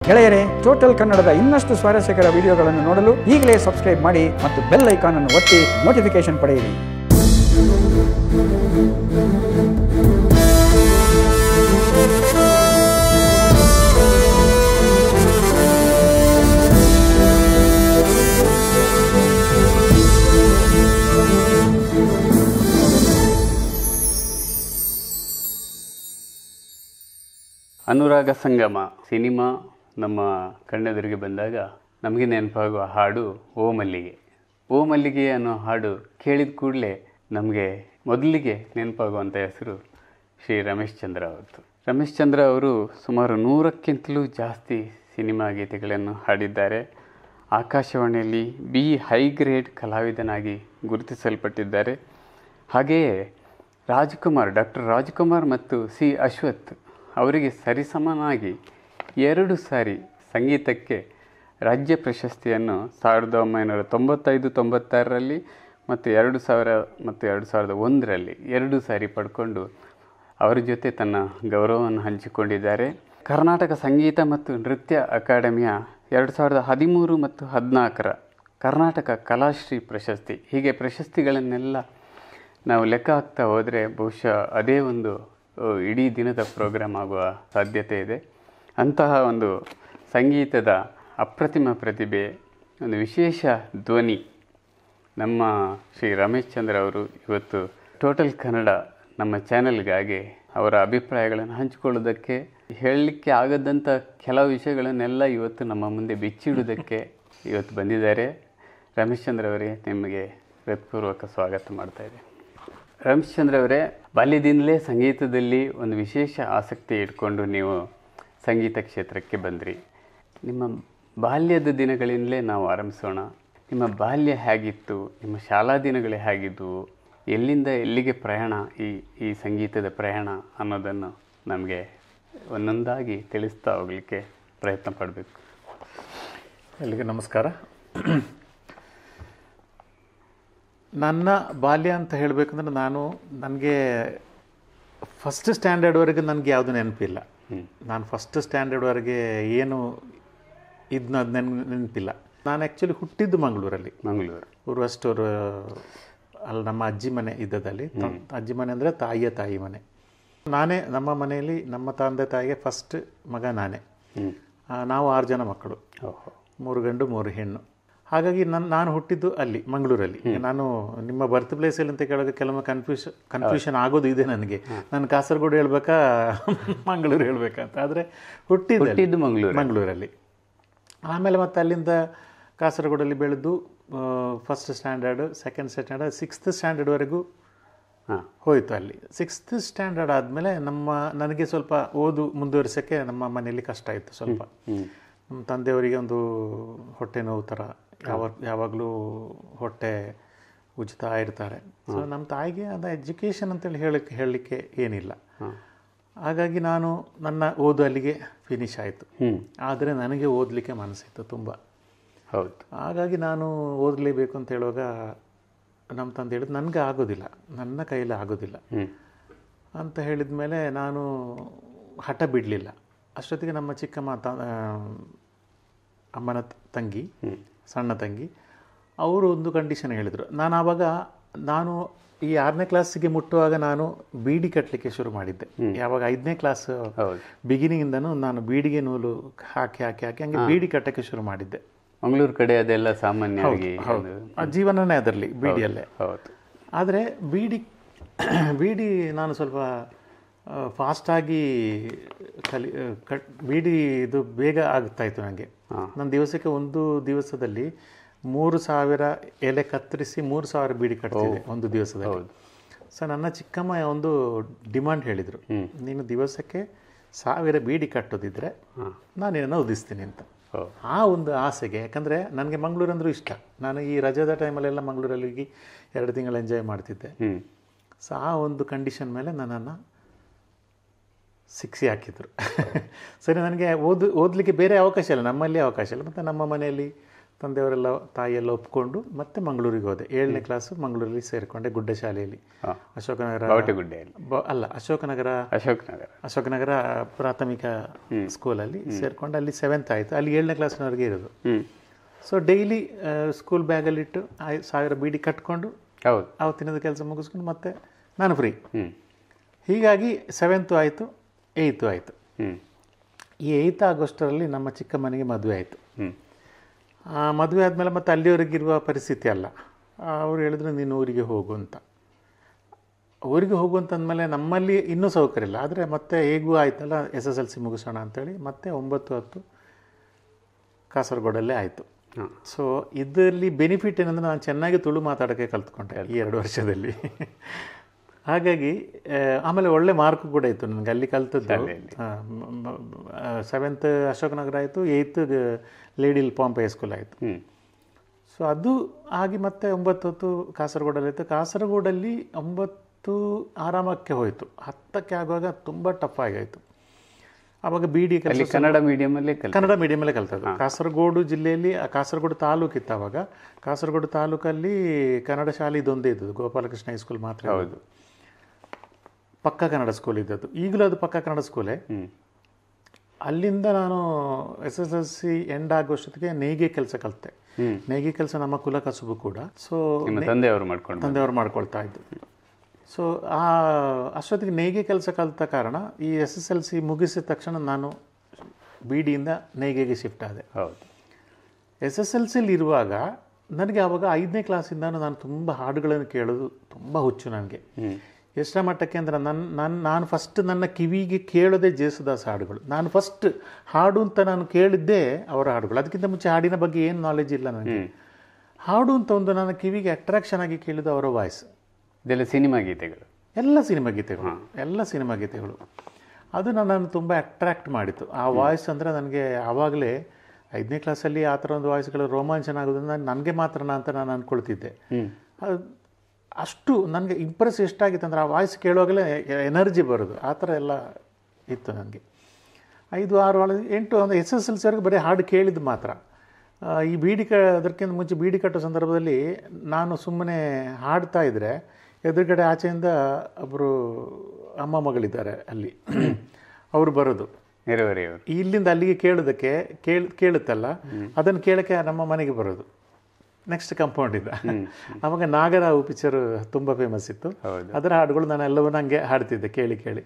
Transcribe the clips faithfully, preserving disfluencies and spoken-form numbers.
ಗೆಳೆಯರೇ, ಟೋಟಲ್ ಕನ್ನಡದ ಇನ್ನಷ್ಟು ಸ್ವಾರಸ್ಯಕರ ವಿಡಿಯೋಗಳನ್ನು ನೋಡಲು ಈಗಲೇ ಸಬ್ಸ್ಕ್ರೈಬ್ ಮಾಡಿ ಮತ್ತು ಬೆಲ್ ಐಕಾನ್ ಅನ್ನು ಒತ್ತಿ ನೋಟಿಫಿಕೇಶನ್ ಪಡೆಯಿರಿ. ಅನುರಾಗ ಸಂಗಮ ಸಿನಿಮಾ ನಮ್ಮ ಕಣ್ಣೆದುರಿಗೆ ಬಂದಾಗ ನಮಗೆ ನೆನಪಾಗುವ ಹಾಡು ಓ ಮಲ್ಲಿಗೆ. ಓ ಮಲ್ಲಿಗೆ ಅನ್ನೋ ಹಾಡು ಕೇಳಿದ ಕೂಡಲೇ ನಮಗೆ ಮೊದಲಿಗೆ ನೆನಪಾಗುವಂಥ ಹೆಸರು ಶ್ರೀ ರಮೇಶ್ ಚಂದ್ರ ಅವತ್ತು. ರಮೇಶ್ ಚಂದ್ರ ಅವರು ಸುಮಾರು ನೂರಕ್ಕಿಂತಲೂ ಜಾಸ್ತಿ ಸಿನಿಮಾ ಗೀತೆಗಳನ್ನು ಹಾಡಿದ್ದಾರೆ. ಆಕಾಶವಾಣಿಯಲ್ಲಿ ಬಿ ಹೈ ಗ್ರೇಡ್ ಕಲಾವಿದನಾಗಿ ಗುರುತಿಸಲ್ಪಟ್ಟಿದ್ದಾರೆ. ಹಾಗೆಯೇ ರಾಜ್ಕುಮಾರ್ ಡಾಕ್ಟರ್ ರಾಜ್ಕುಮಾರ್ ಮತ್ತು ಸಿ ಅಶ್ವಥ್ ಅವರಿಗೆ ಸರಿಸಮನಾಗಿ ಎರಡು ಸಾರಿ ಸಂಗೀತಕ್ಕೆ ರಾಜ್ಯ ಪ್ರಶಸ್ತಿಯನ್ನು ಸಾವಿರದ ಒಂಬೈನೂರ ತೊಂಬತ್ತೈದು ತೊಂಬತ್ತಾರರಲ್ಲಿ ಮತ್ತು ಎರಡು ಸಾವಿರ ಮತ್ತು ಎರಡು ಸಾವಿರದ ಒಂದರಲ್ಲಿ ಎರಡು ಸಾರಿ ಪಡ್ಕೊಂಡು ಅವರ ಜೊತೆ ತನ್ನ ಗೌರವವನ್ನು ಹಂಚಿಕೊಂಡಿದ್ದಾರೆ. ಕರ್ನಾಟಕ ಸಂಗೀತ ಮತ್ತು ನೃತ್ಯ ಅಕಾಡೆಮಿಯ ಎರಡು ಸಾವಿರದ ಹದಿಮೂರು ಮತ್ತು ಹದಿನಾಲ್ಕರ ಕರ್ನಾಟಕ ಕಲಾಶ್ರೀ ಪ್ರಶಸ್ತಿ, ಹೀಗೆ ಪ್ರಶಸ್ತಿಗಳನ್ನೆಲ್ಲ ನಾವು ಲೆಕ್ಕ ಹಾಕ್ತಾ ಹೋದರೆ ಬಹುಶಃ ಅದೇ ಒಂದು ಇಡೀ ದಿನದ ಪ್ರೋಗ್ರಾಮ್ ಆಗುವ ಸಾಧ್ಯತೆ ಇದೆ. ಅಂತಹ ಒಂದು ಸಂಗೀತದ ಅಪ್ರತಿಮ ಪ್ರತಿಭೆ, ಒಂದು ವಿಶೇಷ ಧ್ವನಿ ನಮ್ಮ ಶ್ರೀ ರಮೇಶ್ ಚಂದ್ರ ಅವರು ಇವತ್ತು ಟೋಟಲ್ ಕನ್ನಡ ನಮ್ಮ ಚಾನೆಲ್ಗಾಗಿ ಅವರ ಅಭಿಪ್ರಾಯಗಳನ್ನು ಹಂಚಿಕೊಳ್ಳೋದಕ್ಕೆ, ಹೇಳಲಿಕ್ಕೆ ಆಗದಂಥ ಕೆಲವು ವಿಷಯಗಳನ್ನೆಲ್ಲ ಇವತ್ತು ನಮ್ಮ ಮುಂದೆ ಬಿಚ್ಚಿಡುವುದಕ್ಕೆ ಇವತ್ತು ಬಂದಿದ್ದಾರೆ. ರಮೇಶ್ ಚಂದ್ರ ಅವರೇ, ನಿಮಗೆ ಹೃತ್ಪೂರ್ವಕ ಸ್ವಾಗತ ಮಾಡ್ತಾಯಿದೆ. ರಮೇಶ್ ಚಂದ್ರ ಅವರೇ, ಬಾಲ್ಯದಿಂದಲೇ ಸಂಗೀತದಲ್ಲಿ ಒಂದು ವಿಶೇಷ ಆಸಕ್ತಿ ಇಟ್ಕೊಂಡು ನೀವು ಸಂಗೀತ ಕ್ಷೇತ್ರಕ್ಕೆ ಬಂದ್ರಿ. ನಿಮ್ಮ ಬಾಲ್ಯದ ದಿನಗಳಿಂದಲೇ ನಾವು ಆರಂಭಿಸೋಣ. ನಿಮ್ಮ ಬಾಲ್ಯ ಹೇಗಿತ್ತು? ನಿಮ್ಮ ಶಾಲಾ ದಿನಗಳೇ ಹೇಗಿದ್ದವು? ಎಲ್ಲಿಂದ ಎಲ್ಲಿಗೆ ಪ್ರಯಾಣ, ಈ ಈ ಸಂಗೀತದ ಪ್ರಯಾಣ ಅನ್ನೋದನ್ನು ನಮಗೆ ಒಂದೊಂದಾಗಿ ತಿಳಿಸ್ತಾ ಹೋಗಲಿಕ್ಕೆ ಪ್ರಯತ್ನ ಪಡಬೇಕು. ಎಲ್ಲಿಗೆ ನಮಸ್ಕಾರ. ನನ್ನ ಬಾಲ್ಯ ಅಂತ ಹೇಳಬೇಕಂದ್ರೆ ನಾನು ನನಗೆ ಫಸ್ಟ್ ಸ್ಟ್ಯಾಂಡರ್ಡ್ವರೆಗೆ ನನಗೆ ಯಾವುದು ನೆನಪಿಲ್ಲ. ನಾನು ಫಸ್ಟ್ ಸ್ಟ್ಯಾಂಡರ್ಡ್ವರೆಗೆ ಏನು ಇದನ್ನ ಅದು ನೆನ್ ನೆನಪಿಲ್ಲ. ನಾನು ಆ್ಯಕ್ಚುಲಿ ಹುಟ್ಟಿದ್ದು ಮಂಗಳೂರಲ್ಲಿ. ಮಂಗಳೂರು ಊರ್ವಷ್ಟೂರು ಅಲ್ಲಿ ನಮ್ಮ ಅಜ್ಜಿ ಮನೆ ಇದ್ದದಲ್ಲಿ. ಅಜ್ಜಿ ಮನೆ ಅಂದರೆ ತಾಯಿಯ ತಾಯಿ ಮನೆ. ನಾನೇ ನಮ್ಮ ಮನೆಯಲ್ಲಿ ನಮ್ಮ ತಂದೆ ತಾಯಿಗೆ ಫಸ್ಟ್ ಮಗ ನಾನೇ. ನಾವು ಆರು ಜನ ಮಕ್ಕಳು, ಮೂರು ಗಂಡು ಮೂರು ಹೆಣ್ಣು. ಹಾಗಾಗಿ ನನ್ನ ನಾನು ಹುಟ್ಟಿದ್ದು ಅಲ್ಲಿ ಮಂಗಳೂರಲ್ಲಿ. ನಾನು ನಿಮ್ಮ ಬರ್ತ್ ಪ್ಲೇಸಲ್ಲಿ ಅಂತ ಕೇಳೋಕೆ ಕೆಲವೊಮ್ಮೆ ಕನ್ಫ್ಯೂಷನ್ ಕನ್ಫ್ಯೂಷನ್ ಆಗೋದು ಇದೆ ನನಗೆ. ನಾನು ಕಾಸರಗೋಡು ಹೇಳ್ಬೇಕಾ ಮಂಗಳೂರು ಹೇಳ್ಬೇಕಂತ. ಆದರೆ ಹುಟ್ಟಿದ್ದು ಮಂಗಳೂರು ಮಂಗಳೂರಲ್ಲಿ. ಆಮೇಲೆ ಮತ್ತೆ ಅಲ್ಲಿಂದ ಕಾಸರಗೋಡಲ್ಲಿ ಬೆಳೆದು first standard, second standard, sixth ಸ್ಟ್ಯಾಂಡರ್ಡ್ವರೆಗೂ ಹೋಯಿತು ಅಲ್ಲಿ. ಸಿಕ್ಸ್ತ್ ಸ್ಟ್ಯಾಂಡರ್ಡ್ ಆದಮೇಲೆ ನಮ್ಮ ನನಗೆ ಸ್ವಲ್ಪ ಓದು ಮುಂದುವರಿಸೋಕ್ಕೆ ನಮ್ಮ ಮನೆಯಲ್ಲಿ ಕಷ್ಟ ಆಯಿತು ಸ್ವಲ್ಪ. ನಮ್ಮ ತಂದೆಯವರಿಗೆ ಒಂದು ಹೊಟ್ಟೆ ನೋವು ಥರ, ಯಾವಾಗ ಯಾವಾಗಲೂ ಹೊಟ್ಟೆ ಉಜ್ತಾ ಇರ್ತಾರೆ. ಸೊ ನಮ್ಮ ತಾಯಿಗೆ ಅದು ಎಜುಕೇಷನ್ ಅಂತೇಳಿ ಹೇಳಕ್ಕೆ ಹೇಳಲಿಕ್ಕೆ ಏನಿಲ್ಲ. ಹಾಗಾಗಿ ನಾನು ನನ್ನ ಓದು ಅಲ್ಲಿಗೆ ಫಿನಿಶ್ ಆಯಿತು. ಆದರೆ ನನಗೆ ಓದಲಿಕ್ಕೆ ಮನಸ್ಸಿತ್ತು ತುಂಬ. ಹೌದು. ಹಾಗಾಗಿ ನಾನು ಓದಲೇಬೇಕು ಅಂತ ಹೇಳುವಾಗ ನಮ್ಮ ತಂದೆ ಹೇಳಿದ್ರು ನನಗೆ ಆಗೋದಿಲ್ಲ, ನನ್ನ ಕೈಯಲ್ಲಿ ಆಗೋದಿಲ್ಲ ಅಂತ ಹೇಳಿದ ಮೇಲೆ ನಾನು ಹಠ ಬಿಡಲಿಲ್ಲ. ಅಷ್ಟೊತ್ತಿಗೆ ನಮ್ಮ ಚಿಕ್ಕಮ್ಮ ತ ಅಮ್ಮನ ತಂಗಿ, ಸಣ್ಣ ತಂಗಿ, ಅವರು ಒಂದು ಕಂಡೀಷನ್ ಹೇಳಿದರು. ನಾನು ಆವಾಗ ನಾನು ಈ ಆರನೇ ಕ್ಲಾಸಿಗೆ ಮುಟ್ಟುವಾಗ ನಾನು ಬೀಡಿ ಕಟ್ಟಲಿಕ್ಕೆ ಶುರು ಮಾಡಿದ್ದೆ. ಯಾವಾಗ ಐದನೇ ಕ್ಲಾಸ್ ಬಿಗಿನಿಂಗಿಂದನೂ ನಾನು ಬೀಡಿಗೆ ನೂಲು ಹಾಕಿ ಹಾಕಿ ಹಾಕಿ ಹಂಗೆ ಬೀಡಿ ಕಟ್ಟಕ್ಕೆ ಶುರು ಮಾಡಿದ್ದೆ. ಮಂಗಳೂರು ಕಡೆ ಅದೆಲ್ಲ ಸಾಮಾನ್ಯವಾಗಿ ಹೌದು, ಜೀವನನೇ ಅದರಲ್ಲಿ ಬೀಡಿಯಲ್ಲೇ. ಹೌದು. ಆದರೆ ಬೀಡಿ ಬೀಡಿ ನಾನು ಸ್ವಲ್ಪ ಫಾಸ್ಟಾಗಿ ಕಲಿ ಕಟ್ ಬೀಡಿ ಇದು ಬೇಗ ಆಗ್ತಾಯಿತ್ತು ನನಗೆ. ನನ್ನ ದಿವಸಕ್ಕೆ ಒಂದು ದಿವಸದಲ್ಲಿ ಮೂರು ಸಾವಿರ ಎಲೆ ಕತ್ತರಿಸಿ ಮೂರು ಸಾವಿರ ಬೀಡಿ ಕಟ್ತಿದ್ದೆ ಒಂದು ದಿವಸದಲ್ಲಿ. ಸೊ ನನ್ನ ಚಿಕ್ಕಮ್ಮ ಒಂದು ಡಿಮಾಂಡ್ ಹೇಳಿದರು, ನೀನು ದಿವಸಕ್ಕೆ ಸಾವಿರ ಬೀಡಿ ಕಟ್ಟೋದಿದ್ರೆ ನಾನು ನಿನ್ನನ್ನು ಉದಿಸ್ತೀನಿ ಅಂತ. ಆ ಒಂದು ಆಸೆಗೆ, ಯಾಕಂದರೆ ನನಗೆ ಮಂಗಳೂರು ಅಂದರೂ ಇಷ್ಟ. ನಾನು ಈ ರಜದ ಟೈಮಲ್ಲೆಲ್ಲ ಮಂಗಳೂರಲ್ಲಿ ಹೋಗಿ ಎರಡು ತಿಂಗಳು ಎಂಜಾಯ್ ಮಾಡ್ತಿದ್ದೆ. ಸೊ ಆ ಒಂದು ಕಂಡೀಷನ್ ಮೇಲೆ ನನ್ನನ್ನು ಸಿಕ್ಸಿ ಹಾಕಿದರು. ಸರಿ, ನನಗೆ ಓದು ಓದಲಿಕ್ಕೆ ಬೇರೆ ಅವಕಾಶ ಇಲ್ಲ, ನಮ್ಮಲ್ಲಿ ಅವಕಾಶ ಇಲ್ಲ. ಮತ್ತು ನಮ್ಮ ಮನೆಯಲ್ಲಿ ತಂದೆಯವರೆಲ್ಲ ತಾಯಿಯೆಲ್ಲ ಒಪ್ಕೊಂಡು ಮತ್ತೆ ಮಂಗಳೂರಿಗೆ ಹೋದೆ. ಏಳನೇ ಕ್ಲಾಸು ಮಂಗಳೂರಲ್ಲಿ ಸೇರಿಕೊಂಡೆ, ಗುಡ್ಡ ಶಾಲೆಯಲ್ಲಿ, ಅಶೋಕನಗರ ಬ ಅಲ್ಲ ಅಶೋಕನಗರ ಅಶೋಕನಗರ ಅಶೋಕನಗರ ಪ್ರಾಥಮಿಕ ಸ್ಕೂಲಲ್ಲಿ ಸೇರಿಕೊಂಡು ಅಲ್ಲಿ ಸೆವೆಂತ್ ಆಯಿತು. ಅಲ್ಲಿ ಏಳನೇ ಕ್ಲಾಸ್ನವರೆಗೆ ಇರೋದು. ಸೊ ಡೈಲಿ ಸ್ಕೂಲ್ ಬ್ಯಾಗಲ್ಲಿಟ್ಟು ಸಾವಿರ ಬೀಡಿ ಕಟ್ಕೊಂಡು ಹೌದು ಆವತ್ತಿನದ ಕೆಲಸ ಮುಗಿಸ್ಕೊಂಡು ಮತ್ತೆ ನಾನು ಫ್ರೀ. ಹೀಗಾಗಿ ಸೆವೆಂತು ಆಯಿತು, ಏಯ್ತು ಆಯಿತು. ಈ ಏಯ್ತ್ ಆಗಸ್ಟರಲ್ಲಿ ನಮ್ಮ ಚಿಕ್ಕ ಮನೆಗೆ ಮದುವೆ ಆಯಿತು. ಮದುವೆ ಆದಮೇಲೆ ಮತ್ತೆ ಅಲ್ಲಿವರೆಗಿರುವ ಪರಿಸ್ಥಿತಿ ಅಲ್ಲ. ಅವ್ರು ಹೇಳಿದ್ರು ನೀನು ಊರಿಗೆ ಹೋಗು ಅಂತ. ಊರಿಗೆ ಹೋಗು ಅಂತಂದಮೇಲೆ ನಮ್ಮಲ್ಲಿ ಇನ್ನೂ ಸೌಕರ್ಯ ಇಲ್ಲ, ಆದರೆ ಮತ್ತೆ ಹೇಗೂ ಆಯ್ತಲ್ಲ ಎಸ್ ಎಸ್ ಎಲ್ ಸಿ ಮುಗಿಸೋಣ ಅಂತೇಳಿ ಮತ್ತೆ ಒಂಬತ್ತು ಹತ್ತು ಕಾಸರಗೋಡಲ್ಲೇ ಆಯಿತು. ಸೊ ಇದರಲ್ಲಿ ಬೆನಿಫಿಟ್ ಏನಂದರೆ ನಾನು ಚೆನ್ನಾಗಿ ತುಳು ಮಾತಾಡೋಕ್ಕೆ ಕಲ್ತ್ಕೊಂಡೆ ಈ ಎರಡು ವರ್ಷದಲ್ಲಿ. ಹಾಗಾಗಿ ಆಮೇಲೆ ಒಳ್ಳೆ ಮಾರ್ಕ್ ಕೂಡ ಇತ್ತು ನನಗೆ ಅಲ್ಲಿ ಕಲ್ತದ್ದು. ಸೆವೆಂತ್ ಅಶೋಕನಗರ ಆಯಿತು, ಏಯ್ತ್ ಲೇಡಿಲ್ ಪಾಂಪೆ ಹೈಸ್ಕೂಲ್ ಆಯಿತು. ಸೊ ಅದು ಆಗಿ ಮತ್ತೆ ಒಂಬತ್ತು ಹೊತ್ತು ಕಾಸರಗೋಡಲ್ಲಿ ಆಯಿತು. ಕಾಸರಗೋಡಲ್ಲಿ ಒಂಬತ್ತು ಆರಾಮಕ್ಕೆ ಹೋಯಿತು. ಹತ್ತಕ್ಕೆ ಆಗುವಾಗ ತುಂಬ ಟಫ್ ಆಗಾಯಿತು. ಆವಾಗ ಬಿ ಡಿ ಕೆಲಸ ಕನ್ನಡ ಮೀಡಿಯಮಲ್ಲೇ ಕನ್ನಡ ಮೀಡಿಯಮಲ್ಲೇ ಕಲ್ತದ್ದು. ಕಾಸರಗೋಡು ಜಿಲ್ಲೆಯಲ್ಲಿ ಕಾಸರಗೋಡು ತಾಲೂಕಿತ್ತು ಆವಾಗ. ಕಾಸರಗೋಡು ತಾಲೂಕಲ್ಲಿ ಕನ್ನಡ ಶಾಲೆ ಇದೊಂದೇ ಇದ್ದದ್ದು, ಗೋಪಾಲಕೃಷ್ಣ ಹೈಸ್ಕೂಲ್ ಮಾತ್ರ. ಹೌದು, ಪಕ್ಕ ಕನ್ನಡ ಸ್ಕೂಲ್ ಇದ್ದದ್ದು. ಈಗಲೂ ಅದು ಪಕ್ಕ ಕನ್ನಡ ಸ್ಕೂಲೇ. ಅಲ್ಲಿಂದ ನಾನು S S L C end ಆಗೋಷ್ಟೊತ್ತಿಗೆ ನೇಯ್ಗೆ ಕೆಲಸ ಕಲಿತೆ. ನೇಯ್ಗೆ ಕೆಲಸ ನಮ್ಮ ಕುಲ ಕಸುಬು ಕೂಡ. ಸೊ ತಂದೆಯವರು ಮಾಡ್ಕೊಂಡು ತಂದೆಯವರು ಮಾಡ್ಕೊಳ್ತಾ ಇದ್ದು. ಸೊ ಆ ಅಷ್ಟೊತ್ತಿಗೆ ನೇಯ್ಗೆ ಕೆಲಸ ಕಲಿತ ಕಾರಣ ಈ ಎಸ್ ಎಸ್ ಎಲ್ ಸಿ ಮುಗಿಸಿದ ತಕ್ಷಣ ನಾನು ಬಿ ಡಿಯಿಂದ ನೇಯ್ಗೆಗೆ ಶಿಫ್ಟ್ ಆದೆ. ಹೌದು. ಎಸ್ ಎಸ್ ಎಲ್ ಸಿಲಿ ಇರುವಾಗ ನನಗೆ ಆವಾಗ ಐದನೇ ಕ್ಲಾಸಿಂದನೂ ನಾನು ತುಂಬ ಹಾಡುಗಳನ್ನು ಕೇಳೋದು ತುಂಬ ಹುಚ್ಚು ನನಗೆ. ಎಷ್ಟರ ಮಟ್ಟಕ್ಕೆ ಅಂದರೆ ನನ್ನ ನನ್ನ ನಾನು ಫಸ್ಟ್ ನನ್ನ ಕಿವಿಗೆ ಕೇಳೋದೇ ಜೇಸುದಾಸ್ ಹಾಡುಗಳು. ನಾನು ಫಸ್ಟ್ ಹಾಡು ಅಂತ ನಾನು ಕೇಳಿದ್ದೇ ಅವರ ಹಾಡುಗಳು. ಅದಕ್ಕಿಂತ ಮುಂಚೆ ಹಾಡಿನ ಬಗ್ಗೆ ಏನು ನಾಲೆಜ್ ಇಲ್ಲ ನನಗೆ. ಹಾಡು ಅಂತ ಒಂದು ನನ್ನ ಕಿವಿಗೆ ಅಟ್ರಾಕ್ಷನ್ ಆಗಿ ಕೇಳಿದ್ದು ಅವರ ವಾಯ್ಸ್. ಇದೆಲ್ಲ ಸಿನಿಮಾ ಗೀತೆಗಳು, ಎಲ್ಲ ಸಿನಿಮಾ ಗೀತೆಗಳು ಎಲ್ಲ ಸಿನಿಮಾ ಗೀತೆಗಳು ಅದು ನನ್ನನ್ನು ತುಂಬ ಅಟ್ರ್ಯಾಕ್ಟ್ ಮಾಡಿತು. ಆ ವಾಯ್ಸ್ ಅಂದರೆ ನನಗೆ ಆವಾಗಲೇ ಐದನೇ ಕ್ಲಾಸಲ್ಲಿ ಆ ಥರ ಒಂದು ವಾಯ್ಸ್ಗಳು ರೋಮಾಂಚನ ಆಗೋದ್ರಿಂದ ನನಗೆ ಮಾತ್ರನಾ ಅಂತ ನಾನು ಅಂದ್ಕೊಳ್ತಿದ್ದೆ. ಅದು ಅಷ್ಟು ನನಗೆ ಇಂಪ್ರೆಸ್ ಎಷ್ಟಾಗಿತ್ತು ಅಂದರೆ ಆ ವಾಯ್ಸ್ ಕೇಳುವಾಗಲೇ ಎನರ್ಜಿ ಬರೋದು, ಆ ಥರ ಎಲ್ಲ ಇತ್ತು ನನಗೆ. ಐದು ಆರು ಆಳು ಎಂಟು ಅಂದರೆ ಎಸ್ ಎಸ್ ಎಲ್ ಸಿವರೆಗೆ ಬರೀ ಹಾಡು ಕೇಳಿದ್ದು ಮಾತ್ರ. ಈ ಬೀಡಿ ಕ ಅದಕ್ಕಿಂತ ಮುಂಚೆ ಬೀಡಿ ಕಟ್ಟೋ ಸಂದರ್ಭದಲ್ಲಿ ನಾನು ಸುಮ್ಮನೆ ಹಾಡ್ತಾ ಇದ್ದರೆ ಎದುರುಗಡೆ ಆಚೆಯಿಂದ ಒಬ್ಬರು ಅಮ್ಮ ಮಗಳಿದ್ದಾರೆ ಅಲ್ಲಿ, ಅವರು ಬರೋದು ನೆರೆಹೊರೆಯವರು. ಇಲ್ಲಿಂದ ಅಲ್ಲಿಗೆ ಕೇಳೋದಕ್ಕೆ ಕೇಳ ಕೇಳುತ್ತಲ್ಲ ಅದನ್ನು ಕೇಳೋಕ್ಕೆ ನಮ್ಮ ಮನೆಗೆ ಬರೋದು ನೆಕ್ಸ್ಟ್ ಕಾಂಪೌಂಡಿಂದ. ಆವಾಗ ನಾಗರಾವು ಪಿಕ್ಚರು ತುಂಬ ಫೇಮಸ್ ಇತ್ತು. ಅದರ ಹಾಡುಗಳು ನಾನು ಎಲ್ಲವೂ ನನಗೆ ಹಾಡ್ತಿದ್ದೆ ಕೇಳಿ ಕೇಳಿ.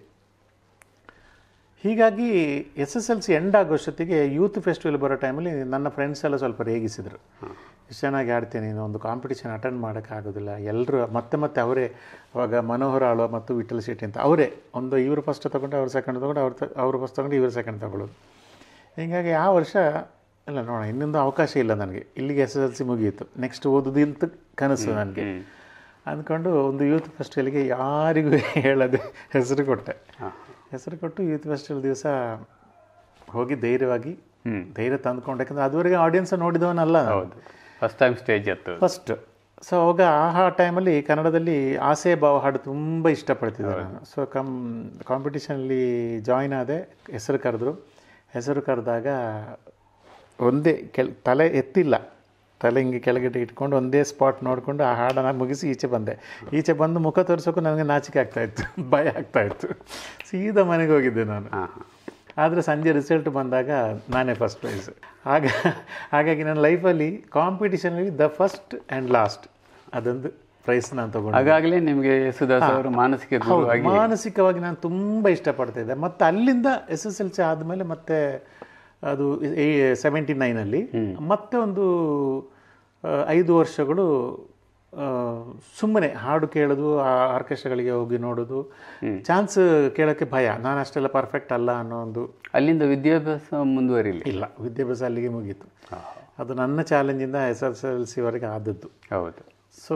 ಹೀಗಾಗಿ S S L C end ಆಗೋಷ್ಟೊತ್ತಿಗೆ ಯೂತ್ ಫೆಸ್ಟಿವಲ್ ಬರೋ ಟೈಮಲ್ಲಿ ನನ್ನ ಫ್ರೆಂಡ್ಸ್ ಎಲ್ಲ ಸ್ವಲ್ಪ ರೇಗಿಸಿದರು. ಎಷ್ಟು ಚೆನ್ನಾಗಿ ಹಾಡ್ತೀನಿ, ನೀನು ಒಂದು ಕಾಂಪಿಟೇಷನ್ ಅಟೆಂಡ್ ಮಾಡೋಕ್ಕಾಗೋದಿಲ್ಲ. ಎಲ್ಲರೂ ಮತ್ತೆ ಮತ್ತೆ ಅವರೇ ಅವಾಗ ಮನೋಹರ ಆಳ್ವ ಮತ್ತು ವಿಠಲ್ ಶೆಟ್ಟಿ ಅಂತ ಅವರೇ ಒಂದು ಇವರು ಫಸ್ಟ್ ತೊಗೊಂಡು ಅವ್ರು ಸೆಕೆಂಡ್ ತೊಗೊಂಡು ಅವ್ರು ಅವರು ಫಸ್ಟ್ ತೊಗೊಂಡು ಇವರು ಸೆಕೆಂಡ್ ತೊಗೊಳ್ಳೋದು. ಹೀಗಾಗಿ ಆ ವರ್ಷ ಇಲ್ಲ ನೋಡೋಣ ಇನ್ನೊಂದು ಅವಕಾಶ ಇಲ್ಲ ನನಗೆ, ಇಲ್ಲಿಗೆ ಎಸ್ ಎಸ್ ಎಲ್ ಸಿ ಮುಗಿಯಿತು, ನೆಕ್ಸ್ಟ್ ಓದೋದಿಲ್ತ ಕನಸು ನನಗೆ ಅಂದ್ಕೊಂಡು ಒಂದು ಯೂತ್ ಫೆಸ್ಟಿವಲ್ಗೆ ಯಾರಿಗೂ ಹೇಳದೆ ಹೆಸರು ಕೊಟ್ಟೆ. ಹೆಸರು ಕೊಟ್ಟು ಯೂತ್ ಫೆಸ್ಟಿವಲ್ ದಿವಸ ಹೋಗಿ ಧೈರ್ಯವಾಗಿ ಧೈರ್ಯ ತಂದ್ಕೊಂಡು, ಯಾಕಂದರೆ ಅದುವರೆಗೆ ಆಡಿಯನ್ಸ್ ನೋಡಿದವನಲ್ಲ. ಹೌದು, ಫಸ್ಟ್ ಟೈಮ್ ಸ್ಟೇಜ್ ಇತ್ತು ಫಸ್ಟ್. ಸೊ ಅವಾಗ ಆ ಟೈಮಲ್ಲಿ ಕನ್ನಡದಲ್ಲಿ ಆಸೆ ಭಾವ ಹಾಡು ತುಂಬ ಇಷ್ಟಪಡ್ತಿದ್ದೆ ನಾನು. ಸೊ ಕಮ್ ಕಾಂಪಿಟೇಷನಲ್ಲಿ ಜಾಯ್ನ್ ಆದೆ. ಹೆಸರು ಕರೆದ್ರು. ಹೆಸರು ಕರೆದಾಗ ಒಂದೇ ಕೆಲ್ ತಲೆ ಎತ್ತಿಲ್ಲ, ತಲೆ ಹಿಂಗೆ ಕೆಳಗಡೆ ಇಟ್ಕೊಂಡು ಒಂದೇ ಸ್ಪಾಟ್ ನೋಡಿಕೊಂಡು ಆ ಹಾಡನ್ನು ಮುಗಿಸಿ ಈಚೆ ಬಂದೆ. ಈಚೆ ಬಂದು ಮುಖ ತೋರಿಸೋಕ್ಕೂ ನನಗೆ ನಾಚಿಕೆ ಆಗ್ತಾಯಿತ್ತು, ಭಯ ಆಗ್ತಾಯಿತ್ತು. ಸೀದಾ ಮನೆಗೆ ಹೋಗಿದ್ದೆ ನಾನು. ಆದರೆ ಸಂಜೆ ರಿಸಲ್ಟ್ ಬಂದಾಗ ನಾನೇ ಫಸ್ಟ್ ಪ್ರೈಸ್. ಆಗ ಹಾಗಾಗಿ ನನ್ನ ಲೈಫಲ್ಲಿ ಕಾಂಪಿಟೇಷನಲ್ಲಿ ದ ಫಸ್ಟ್ ಆ್ಯಂಡ್ ಲಾಸ್ಟ್ ಅದೊಂದು ಪ್ರೈಸ್ ನಾನು ತೊಗೊಂಡು. ಹಾಗಾಗಲೇ ನಿಮಗೆ ಯೇಸುದಾಸ್ ಅವರು ಮಾನಸಿಕ ಮಾನಸಿಕವಾಗಿ ನಾನು ತುಂಬ ಇಷ್ಟಪಡ್ತಾಯಿದ್ದೆ. ಮತ್ತು ಅಲ್ಲಿಂದ ಎಸ್ ಎಸ್ ಎಲ್ ಸಿ ಆದಮೇಲೆ ಮತ್ತೆ ಅದು ಸೆವೆಂಟಿ ನೈನಲ್ಲಿ ಮತ್ತೆ ಒಂದು ಐದು ವರ್ಷಗಳು ಸುಮ್ಮನೆ ಹಾಡು ಕೇಳೋದು, ಆ ಆರ್ಕೆಸ್ಟ್ರಾಗಳಿಗೆ ಹೋಗಿ ನೋಡೋದು. ಚಾನ್ಸ್ ಕೇಳೋಕ್ಕೆ ಭಯ, ನಾನು ಅಷ್ಟೆಲ್ಲ ಪರ್ಫೆಕ್ಟ್ ಅಲ್ಲ ಅನ್ನೋ ಒಂದು. ಅಲ್ಲಿಂದ ವಿದ್ಯಾಭ್ಯಾಸ ಮುಂದುವರಿಲ್ಲ? ಇಲ್ಲ, ವಿದ್ಯಾಭ್ಯಾಸ ಅಲ್ಲಿಗೆ ಮುಗೀತು. ಅದು ನನ್ನ ಚಾಲೆಂಜಿಂದ ಎಸ್ ಎಸ್ ಎಲ್ ಸಿವರೆಗೆ ಆದದ್ದು. ಹೌದು. ಸೊ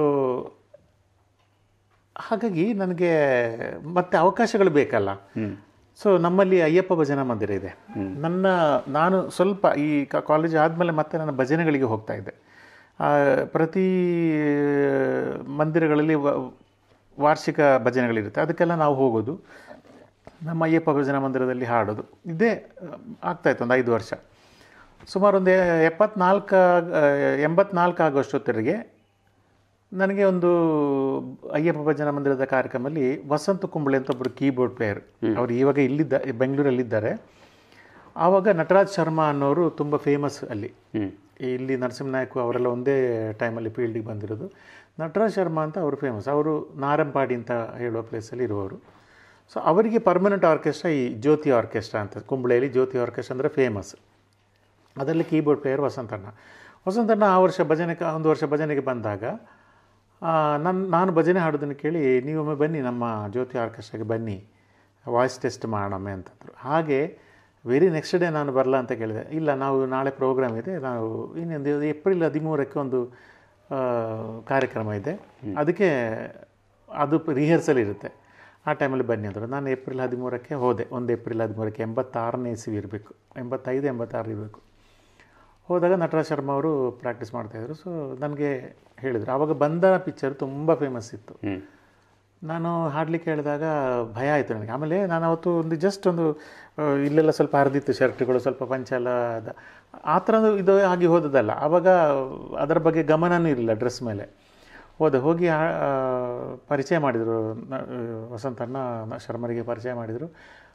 ಹಾಗಾಗಿ ನನಗೆ ಮತ್ತೆ ಅವಕಾಶಗಳು ಬೇಕಲ್ಲ. ಸೊ ನಮ್ಮಲ್ಲಿ ಅಯ್ಯಪ್ಪ ಭಜನಾ ಮಂದಿರ ಇದೆ. ನನ್ನ ನಾನು ಸ್ವಲ್ಪ ಈ ಕಾಲೇಜ್ ಆದಮೇಲೆ ಮತ್ತೆ ನನ್ನ ಭಜನೆಗಳಿಗೆ ಹೋಗ್ತಾ ಇದ್ದೆ. ಪ್ರತಿ ಮಂದಿರಗಳಲ್ಲಿ ವಾರ್ಷಿಕ ಭಜನೆಗಳಿರುತ್ತೆ, ಅದಕ್ಕೆಲ್ಲ ನಾವು ಹೋಗೋದು. ನಮ್ಮ ಅಯ್ಯಪ್ಪ ಭಜನಾ ಮಂದಿರದಲ್ಲಿ ಹಾಡೋದು ಇದೇ ಆಗ್ತಾಯಿತ್ತು ಒಂದು ಐದು ವರ್ಷ. ಸುಮಾರು ಒಂದು ಎಪ್ಪತ್ನಾಲ್ಕು ಎಂಬತ್ನಾಲ್ಕು ಆಗೋಷ್ಟೊತ್ತರಿಗೆ ನನಗೆ ಒಂದು ಅಯ್ಯಪ್ಪ ಭಜನಾ ಮಂದಿರದ ಕಾರ್ಯಕ್ರಮದಲ್ಲಿ ವಸಂತ ಕುಂಬಳೆ ಅಂತ ಒಬ್ಬರು ಕೀಬೋರ್ಡ್ ಪ್ಲೇಯರ್, ಅವರು ಇವಾಗ ಇಲ್ಲಿದ್ದ ಬೆಂಗಳೂರಲ್ಲಿದ್ದಾರೆ. ಆವಾಗ ನಟರಾಜ್ ಶರ್ಮಾ ಅನ್ನೋರು ತುಂಬ ಫೇಮಸ್ ಅಲ್ಲಿ. ಇಲ್ಲಿ ನರಸಿಂಹನಾಯ್ಕು ಅವರೆಲ್ಲ ಒಂದೇ ಟೈಮಲ್ಲಿ ಫೀಲ್ಡಿಗೆ ಬಂದಿರೋದು. ನಟರಾಜ್ ಶರ್ಮಾ ಅಂತ ಅವರು ಫೇಮಸ್. ಅವರು ನಾರಂಪಾಡಿ ಅಂತ ಹೇಳುವ ಪ್ಲೇಸಲ್ಲಿ ಇರುವವರು. ಸೊ ಅವರಿಗೆ ಪರ್ಮನೆಂಟ್ ಆರ್ಕೆಸ್ಟ್ರಾ ಈ ಜ್ಯೋತಿ ಆರ್ಕೆಸ್ಟ್ರಾ ಅಂತ, ಕುಂಬಳೆಯಲ್ಲಿ ಜ್ಯೋತಿ ಆರ್ಕೆಸ್ಟ್ರಾ ಅಂದರೆ ಫೇಮಸ್. ಅದರಲ್ಲಿ ಕೀಬೋರ್ಡ್ ಪ್ಲೇಯರ್ ವಸಂತಣ್ಣ. ವಸಂತಣ್ಣ ಆ ವರ್ಷ ಭಜನೆಗೆ ಒಂದು ವರ್ಷ ಭಜನೆಗೆ ಬಂದಾಗ ನನ್ನ ನಾನು ಭಜನೆ ಹಾಡೋದನ್ನು ಕೇಳಿ, ನೀವೊಮ್ಮೆ ಬನ್ನಿ ನಮ್ಮ ಜ್ಯೋತಿ ಆರ್ಕೆಸ್ಟ್ರಾಗೆ ಬನ್ನಿ, ವಾಯ್ಸ್ ಟೆಸ್ಟ್ ಮಾಡೋಣ ಅಂತಂದರು. ಹಾಗೆ ವೆರಿ ನೆಕ್ಸ್ಟ್ ಡೇ ನಾನು ಬರಲ್ಲ ಅಂತ ಕೇಳಿದೆ. ಇಲ್ಲ, ನಾವು ನಾಳೆ ಪ್ರೋಗ್ರಾಮ್ ಇದೆ, ನಾವು ಇನ್ನೊಂದು ಏಪ್ರಿಲ್ ಹದಿಮೂರಕ್ಕೆ ಒಂದು ಕಾರ್ಯಕ್ರಮ ಇದೆ, ಅದಕ್ಕೆ ಅದು ರಿಹರ್ಸಲ್ ಇರುತ್ತೆ, ಆ ಟೈಮಲ್ಲಿ ಬನ್ನಿ ಅಂದರು. ನಾನು ಏಪ್ರಿಲ್ ಹದಿಮೂರಕ್ಕೆ ಹೋದೆ. ಒಂದು ಏಪ್ರಿಲ್ ಹದಿಮೂರಕ್ಕೆ ಎಂಬತ್ತಾರನೇ ಇಸ್ವಿ ಇರಬೇಕು, ಎಂಬತ್ತೈದು ಎಂಬತ್ತಾರು ಇರಬೇಕು. ಹೋದಾಗ ನಟರಾಜ್ ಶರ್ಮಾ ಅವರು ಪ್ರಾಕ್ಟೀಸ್ ಮಾಡ್ತಾಯಿದ್ರು. ಸೊ ನನಗೆ ಹೇಳಿದರು. ಆವಾಗ ಬಂಧನ ಪಿಕ್ಚರ್ ತುಂಬ ಫೇಮಸ್ ಇತ್ತು. ನಾನು ಹಾಡಲಿಕ್ಕೆ ಹೇಳಿದಾಗ ಭಯ ಆಯಿತು ನನಗೆ. ಆಮೇಲೆ ನಾನು ಅವತ್ತು ಒಂದು ಜಸ್ಟ್ ಒಂದು ಇಲ್ಲೆಲ್ಲ ಸ್ವಲ್ಪ ಹರಿದಿತ್ತು, ಶರ್ಟ್ಗಳು ಸ್ವಲ್ಪ ಪಂಚೆಲ್ಲ ಅದು ಆ ಥರದ್ದು ಇದು ಆಗಿ ಹೋದದಲ್ಲ. ಆವಾಗ ಅದರ ಬಗ್ಗೆ ಗಮನವೂ ಇರಲಿಲ್ಲ ಡ್ರೆಸ್ ಮೇಲೆ. ಹೋದೆ, ಹೋಗಿ ಪರಿಚಯ ಮಾಡಿದರು, ವಸಂತಣ್ಣ ಶರ್ಮರಿಗೆ ಪರಿಚಯ ಮಾಡಿದರು.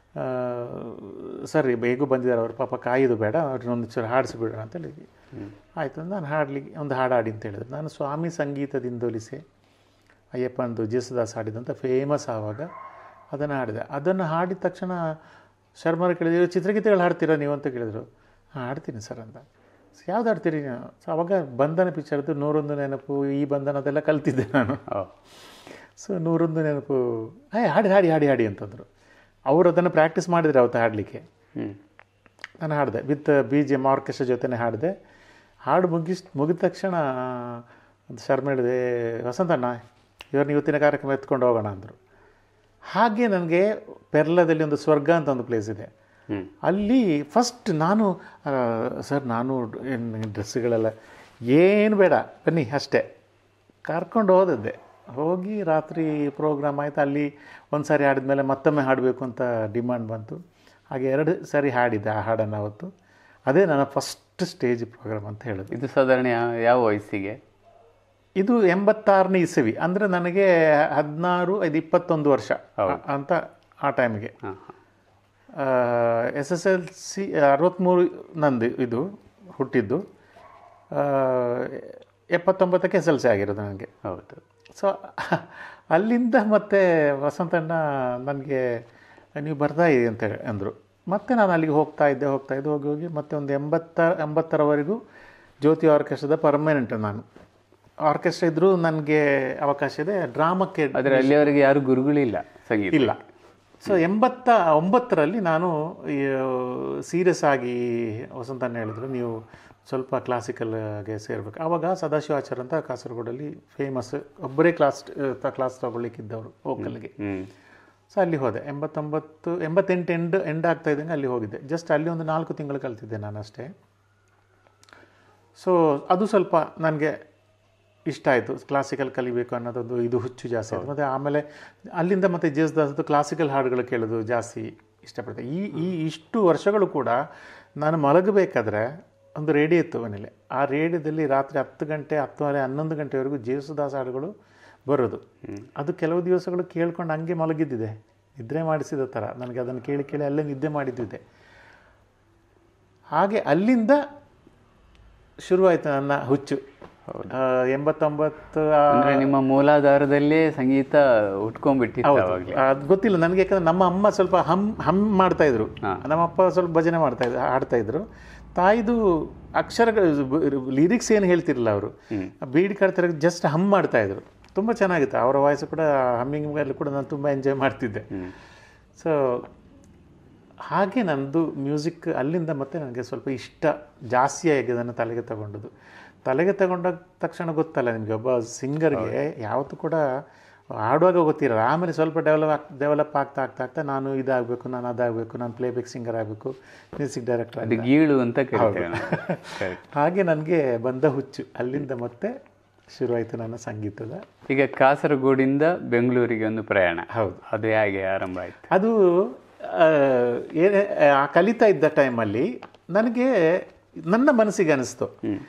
ಸರಿ ಬೇಗ ಬಂದಿದ್ದಾರೆ ಅವರು, ಪಾಪ ಕಾಯೋದು ಬೇಡ, ಅವ್ರನ್ನೊಂದು ಚೂರು ಹಾಡಿಸಿಬಿಡೋಣ ಅಂತೇಳಿ. ಆಯಿತು, ನಾನು ಹಾಡಲಿಕ್ಕೆ ಒಂದು ಹಾಡು ಹಾಡಿ ಅಂತ ಹೇಳಿದ್ರು. ನಾನು ಸ್ವಾಮಿ ಸಂಗೀತದಿಂದೊಲಿಸೆ ಅಯ್ಯಪ್ಪಂದು ಜೇಸುದಾಸ್ ಹಾಡಿದಂಥ ಫೇಮಸ್. ಆವಾಗ ಅದನ್ನು ಹಾಡಿದೆ. ಅದನ್ನು ಹಾಡಿದ ತಕ್ಷಣ ಶರ್ಮರು ಕೇಳಿದ್ರು, ಚಿತ್ರಗೀತೆಗಳು ಹಾಡ್ತೀರಾ ನೀವು ಅಂತ ಕೇಳಿದರು. ಹಾಂ ಹಾಡ್ತೀನಿ ಸರ್ ಅಂತ. ಯಾವ್ದು ಹಾಡ್ತೀರಿ ನೀವು? ಸೊ ಆವಾಗ ಬಂಧನ ಪಿಕ್ಚರ್ದು ನೂರೊಂದು ನೆನಪು, ಈ ಬಂಧನ ಅದೆಲ್ಲ ಕಲ್ತಿದ್ದೆ ನಾನು. ಸೊ ನೂರೊಂದು ನೆನಪು ಹಾಯ್ ಹಾಡಿ ಹಾಡಿ ಹಾಡಿ ಹಾಡಿ ಅಂತಂದರು. ಅವರು ಅದನ್ನು ಪ್ರಾಕ್ಟೀಸ್ ಮಾಡಿದ್ರು ಅವತ್ತು ಹಾಡಲಿಕ್ಕೆ. ನಾನು ಹಾಡಿದೆ with B G M orchestra ಜೊತೆನೇ ಹಾಡಿದೆ. ಹಾಡು ಮುಗಿಸ್ ಮುಗಿದ ತಕ್ಷಣ ಶರ್ಮ ಹೇಳಿದೆ, ವಸಂತಣ್ಣ ಇವ್ರನ್ನ ಇವತ್ತಿನ ಕಾರ್ಯಕ್ರಮ ಎತ್ಕೊಂಡು ಹೋಗೋಣ ಅಂದರು. ಹಾಗೆ ನನಗೆ ಪೆರ್ಲದಲ್ಲಿ ಒಂದು ಸ್ವರ್ಗ ಅಂತ ಒಂದು ಪ್ಲೇಸ್ ಇದೆ. ಅಲ್ಲಿ ಫಸ್ಟ್ ನಾನು ಸರ್ ನಾನು ಡ್ರೆಸ್ಸುಗಳೆಲ್ಲ ಏನು ಬೇಡ ಬನ್ನಿ ಅಷ್ಟೇ ಕರ್ಕೊಂಡು ಹೋದದ್ದೆ. ಹೋಗಿ ರಾತ್ರಿ ಪ್ರೋಗ್ರಾಮ್ ಆಯಿತು. ಅಲ್ಲಿ ಒಂದು ಸಾರಿ ಹಾಡಿದ್ಮೇಲೆ ಮತ್ತೊಮ್ಮೆ ಹಾಡಬೇಕು ಅಂತ ಡಿಮಾಂಡ್ ಬಂತು. ಹಾಗೆ ಎರಡು ಸಾರಿ ಹಾಡಿದ್ದೆ ಆ ಹಾಡನ್ನು ಅವತ್ತು. ಅದೇ ನನ್ನ ಫಸ್ಟ್ ಸ್ಟೇಜ್ ಪ್ರೋಗ್ರಾಮ್ ಅಂತ ಹೇಳೋದು. ಇದು ಸಾಧಾರಣ ಯಾವ ವಯಸ್ಸಿಗೆ? ಇದು ಎಂಬತ್ತಾರನೇ ಇಸವಿ, ಅಂದರೆ ನನಗೆ ಹದಿನಾರು ಐದು ಇಪ್ಪತ್ತೊಂದು ವರ್ಷ ಅಂತ ಆ ಟೈಮಿಗೆ. ಎಸ್ ಎಸ್ ಎಲ್ ಸಿ ಅರವತ್ತ್ಮೂರು ನಂದು ಇದು ಹುಟ್ಟಿದ್ದು, ಎಪ್ಪತ್ತೊಂಬತ್ತಕ್ಕೆ ಎಸ್ ಎಲ್ ಸಿ ಆಗಿರೋದು ನನಗೆ. ಹೌದು. ಸೊ ಅಲ್ಲಿಂದ ಮತ್ತೆ ವಸಂತಣ್ಣ ನನಗೆ ನೀವು ಬರ್ತಾ ಇದ್ದೀರಿ ಅಂತ ಅಂದರು. ಮತ್ತು ನಾನು ಅಲ್ಲಿಗೆ ಹೋಗ್ತಾ ಇದ್ದೆ ಹೋಗ್ತಾ ಇದ್ದೆ ಹೋಗಿ ಹೋಗಿ ಮತ್ತೆ ಒಂದು ಎಂಬತ್ತ ಎಂಬತ್ತರವರೆಗೂ ಜ್ಯೋತಿ ಆರ್ಕೆಸ್ಟ್ರಾದ ಪರ್ಮನೆಂಟ್. ನಾನು ಆರ್ಕೆಸ್ಟ್ರಾ ಇದ್ದರೂ ನನಗೆ ಅವಕಾಶ ಇದೆ ಡ್ರಾಮಕ್ಕೆ. ಆದರೆ ಅಲ್ಲಿಯವರೆಗೆ ಯಾರು ಗುರುಗಳಿಲ್ಲ, ಸಂಗೀತ ಇಲ್ಲ. ಸೊ ಎಂಬತ್ತ ಒಂಬತ್ತರಲ್ಲಿ ನಾನು ಸೀರಿಯಸ್ ಆಗಿ ವಸಂತಣ್ಣ ಹೇಳಿದ್ರು, ನೀವು ಸ್ವಲ್ಪ ಕ್ಲಾಸಿಕಲ್ಗೆ ಸೇರಬೇಕು. ಆವಾಗ ಸದಾಶಿವಾಚಾರ್ ಅಂತ ಕಾಸರಗೋಡಲ್ಲಿ ಫೇಮಸ್, ಒಬ್ಬರೇ ಕ್ಲಾಸ್ ಕ್ಲಾಸ್ ತೊಗೊಳ್ಲಿಕ್ಕಿದ್ದವರು ವೋಕಲ್ಗೆ. ಸೊ ಅಲ್ಲಿ ಹೋದೆ. ಎಂಬತ್ತೊಂಬತ್ತು ಎಂಬತ್ತೆಂಟು ಎಂಡ್ ಎಂಡ್ ಆಗ್ತಾ ಇದ್ದಂಗೆ ಅಲ್ಲಿ ಹೋಗಿದ್ದೆ. ಜಸ್ಟ್ ಅಲ್ಲಿ ಒಂದು ನಾಲ್ಕು ತಿಂಗಳು ಕಲ್ತಿದ್ದೆ ನಾನು ಅಷ್ಟೇ. ಸೊ ಅದು ಸ್ವಲ್ಪ ನನಗೆ ಇಷ್ಟ ಆಯಿತು, ಕ್ಲಾಸಿಕಲ್ ಕಲಿಬೇಕು ಅನ್ನೋದೊಂದು ಇದು ಹುಚ್ಚು ಜಾಸ್ತಿ ಆಯಿತು. ಮತ್ತು ಆಮೇಲೆ ಅಲ್ಲಿಂದ ಮತ್ತು ಜೇಸುದಾಸದ್ದು ಕ್ಲಾಸಿಕಲ್ ಹಾಡುಗಳು ಕೇಳೋದು ಜಾಸ್ತಿ ಇಷ್ಟಪಡ್ತೆ. ಈ ಈ ಇಷ್ಟು ವರ್ಷಗಳು ಕೂಡ ನಾನು ಮಲಗಬೇಕಾದ್ರೆ ಒಂದು ರೇಡಿಯೋ ಇತ್ತು ಮನೇಲಿ. ಆ ರೇಡಿಯೋದಲ್ಲಿ ರಾತ್ರಿ ಹತ್ತು ಗಂಟೆ ಹತ್ತುವರೆ ಹನ್ನೊಂದು ಗಂಟೆವರೆಗೂ ಜೇಸುದಾಸ್ ಹಾಡುಗಳು ಬರೋದು. ಅದು ಕೆಲವು ದಿವಸಗಳು ಕೇಳ್ಕೊಂಡು ಹಂಗೆ ಮಲಗಿದ್ದಿದೆ, ನಿದ್ರೆ ಮಾಡಿಸಿದ ಥರ. ನನಗೆ ಅದನ್ನು ಕೇಳಿ ಕೇಳಿ ಅಲ್ಲೇ ನಿದ್ದೆ ಮಾಡಿದ್ದಿದೆ. ಹಾಗೆ ಅಲ್ಲಿಂದ ಶುರುವಾಯಿತು ನನ್ನ ಹುಚ್ಚು. ಎಂಬತ್ತೊಂಬತ್ತು ನಿಮ್ಮ ಮೂಲಾಧಾರದಲ್ಲೇ ಸಂಗೀತ ಉಟ್ಕೊಂಡ್ಬಿಟ್ಟಿತ್ತು. ಅದು ಗೊತ್ತಿಲ್ಲ ನನಗೆ, ಯಾಕಂದರೆ ನಮ್ಮ ಅಮ್ಮ ಸ್ವಲ್ಪ ಹಮ್ ಹಮ್ ಮಾಡ್ತಾಯಿದ್ರು, ನಮ್ಮಪ್ಪ ಸ್ವಲ್ಪ ಭಜನೆ ಮಾಡ್ತಾಯಿದ್ರು ಹಾಡ್ತಾಯಿದ್ರು. ತಾಯಿದು ಅಕ್ಷರಗಳು ಲಿರಿಕ್ಸ್ ಏನು ಹೇಳ್ತಿರಲಿಲ್ಲ ಅವರು, ಬೀಡಿ ಕಟ್ತಾರೆ ಜಸ್ಟ್ ಹಮ್ ಮಾಡ್ತಾಯಿದ್ರು. ತುಂಬ ಚೆನ್ನಾಗಿತ್ತು ಅವರ ವಾಯ್ಸು ಕೂಡ. ಹಮ್ಮಿಂಗಲ್ಲಿ ಕೂಡ ನಾನು ತುಂಬ ಎಂಜಾಯ್ ಮಾಡ್ತಿದ್ದೆ. ಸೊ ಹಾಗೆ ನನ್ನದು ಮ್ಯೂಸಿಕ್ ಅಲ್ಲಿಂದ ಮತ್ತೆ ನನಗೆ ಸ್ವಲ್ಪ ಇಷ್ಟ ಜಾಸ್ತಿಯಾಗಿ ಅದನ್ನು ತಲೆಗೆ ತಗೊಂಡದ್ದು. ತಲೆಗೆ ತಗೊಂಡ ತಕ್ಷಣ ಗೊತ್ತಲ್ಲ ನಿಮಗೆ, ಒಬ್ಬ ಸಿಂಗರ್ಗೆ ಯಾವತ್ತೂ ಕೂಡ ಹಾಡುವಾಗ ಗೊತ್ತಿರಲ್ಲ. ಆಮೇಲೆ ಸ್ವಲ್ಪ ಡೆವಲಪ್ ಆಗ್ ಡೆವಲಪ್ ಆಗ್ತಾ ಆಗ್ತಾ ಆಗ್ತಾ ನಾನು ಇದಾಗಬೇಕು, ನಾನು ಅದಾಗಬೇಕು, ನಾನು ಪ್ಲೇಬ್ಯಾಕ್ ಸಿಂಗರ್ ಆಗಬೇಕು, ಮ್ಯೂಸಿಕ್ ಡೈರೆಕ್ಟರ್, ಅದು ಗೀಳು ಅಂತ ಹಾಗೆ ನನಗೆ ಬಂದ ಹುಚ್ಚು. ಅಲ್ಲಿಂದ ಮತ್ತೆ ಶುರುವಾಯಿತು ನನ್ನ ಸಂಗೀತದ. ಈಗ ಕಾಸರಗೋಡಿಂದ ಬೆಂಗಳೂರಿಗೆ ಒಂದು ಪ್ರಯಾಣ. ಹೌದು. ಅದು ಹೇಗೆ ಆರಂಭ ಆಯಿತು? ಅದು ಏನೇ ಕಲಿತಾ ಇದ್ದ ಟೈಮಲ್ಲಿ ನನಗೆ ನನ್ನ ಮನಸ್ಸಿಗೆ ಅನಿಸ್ತು.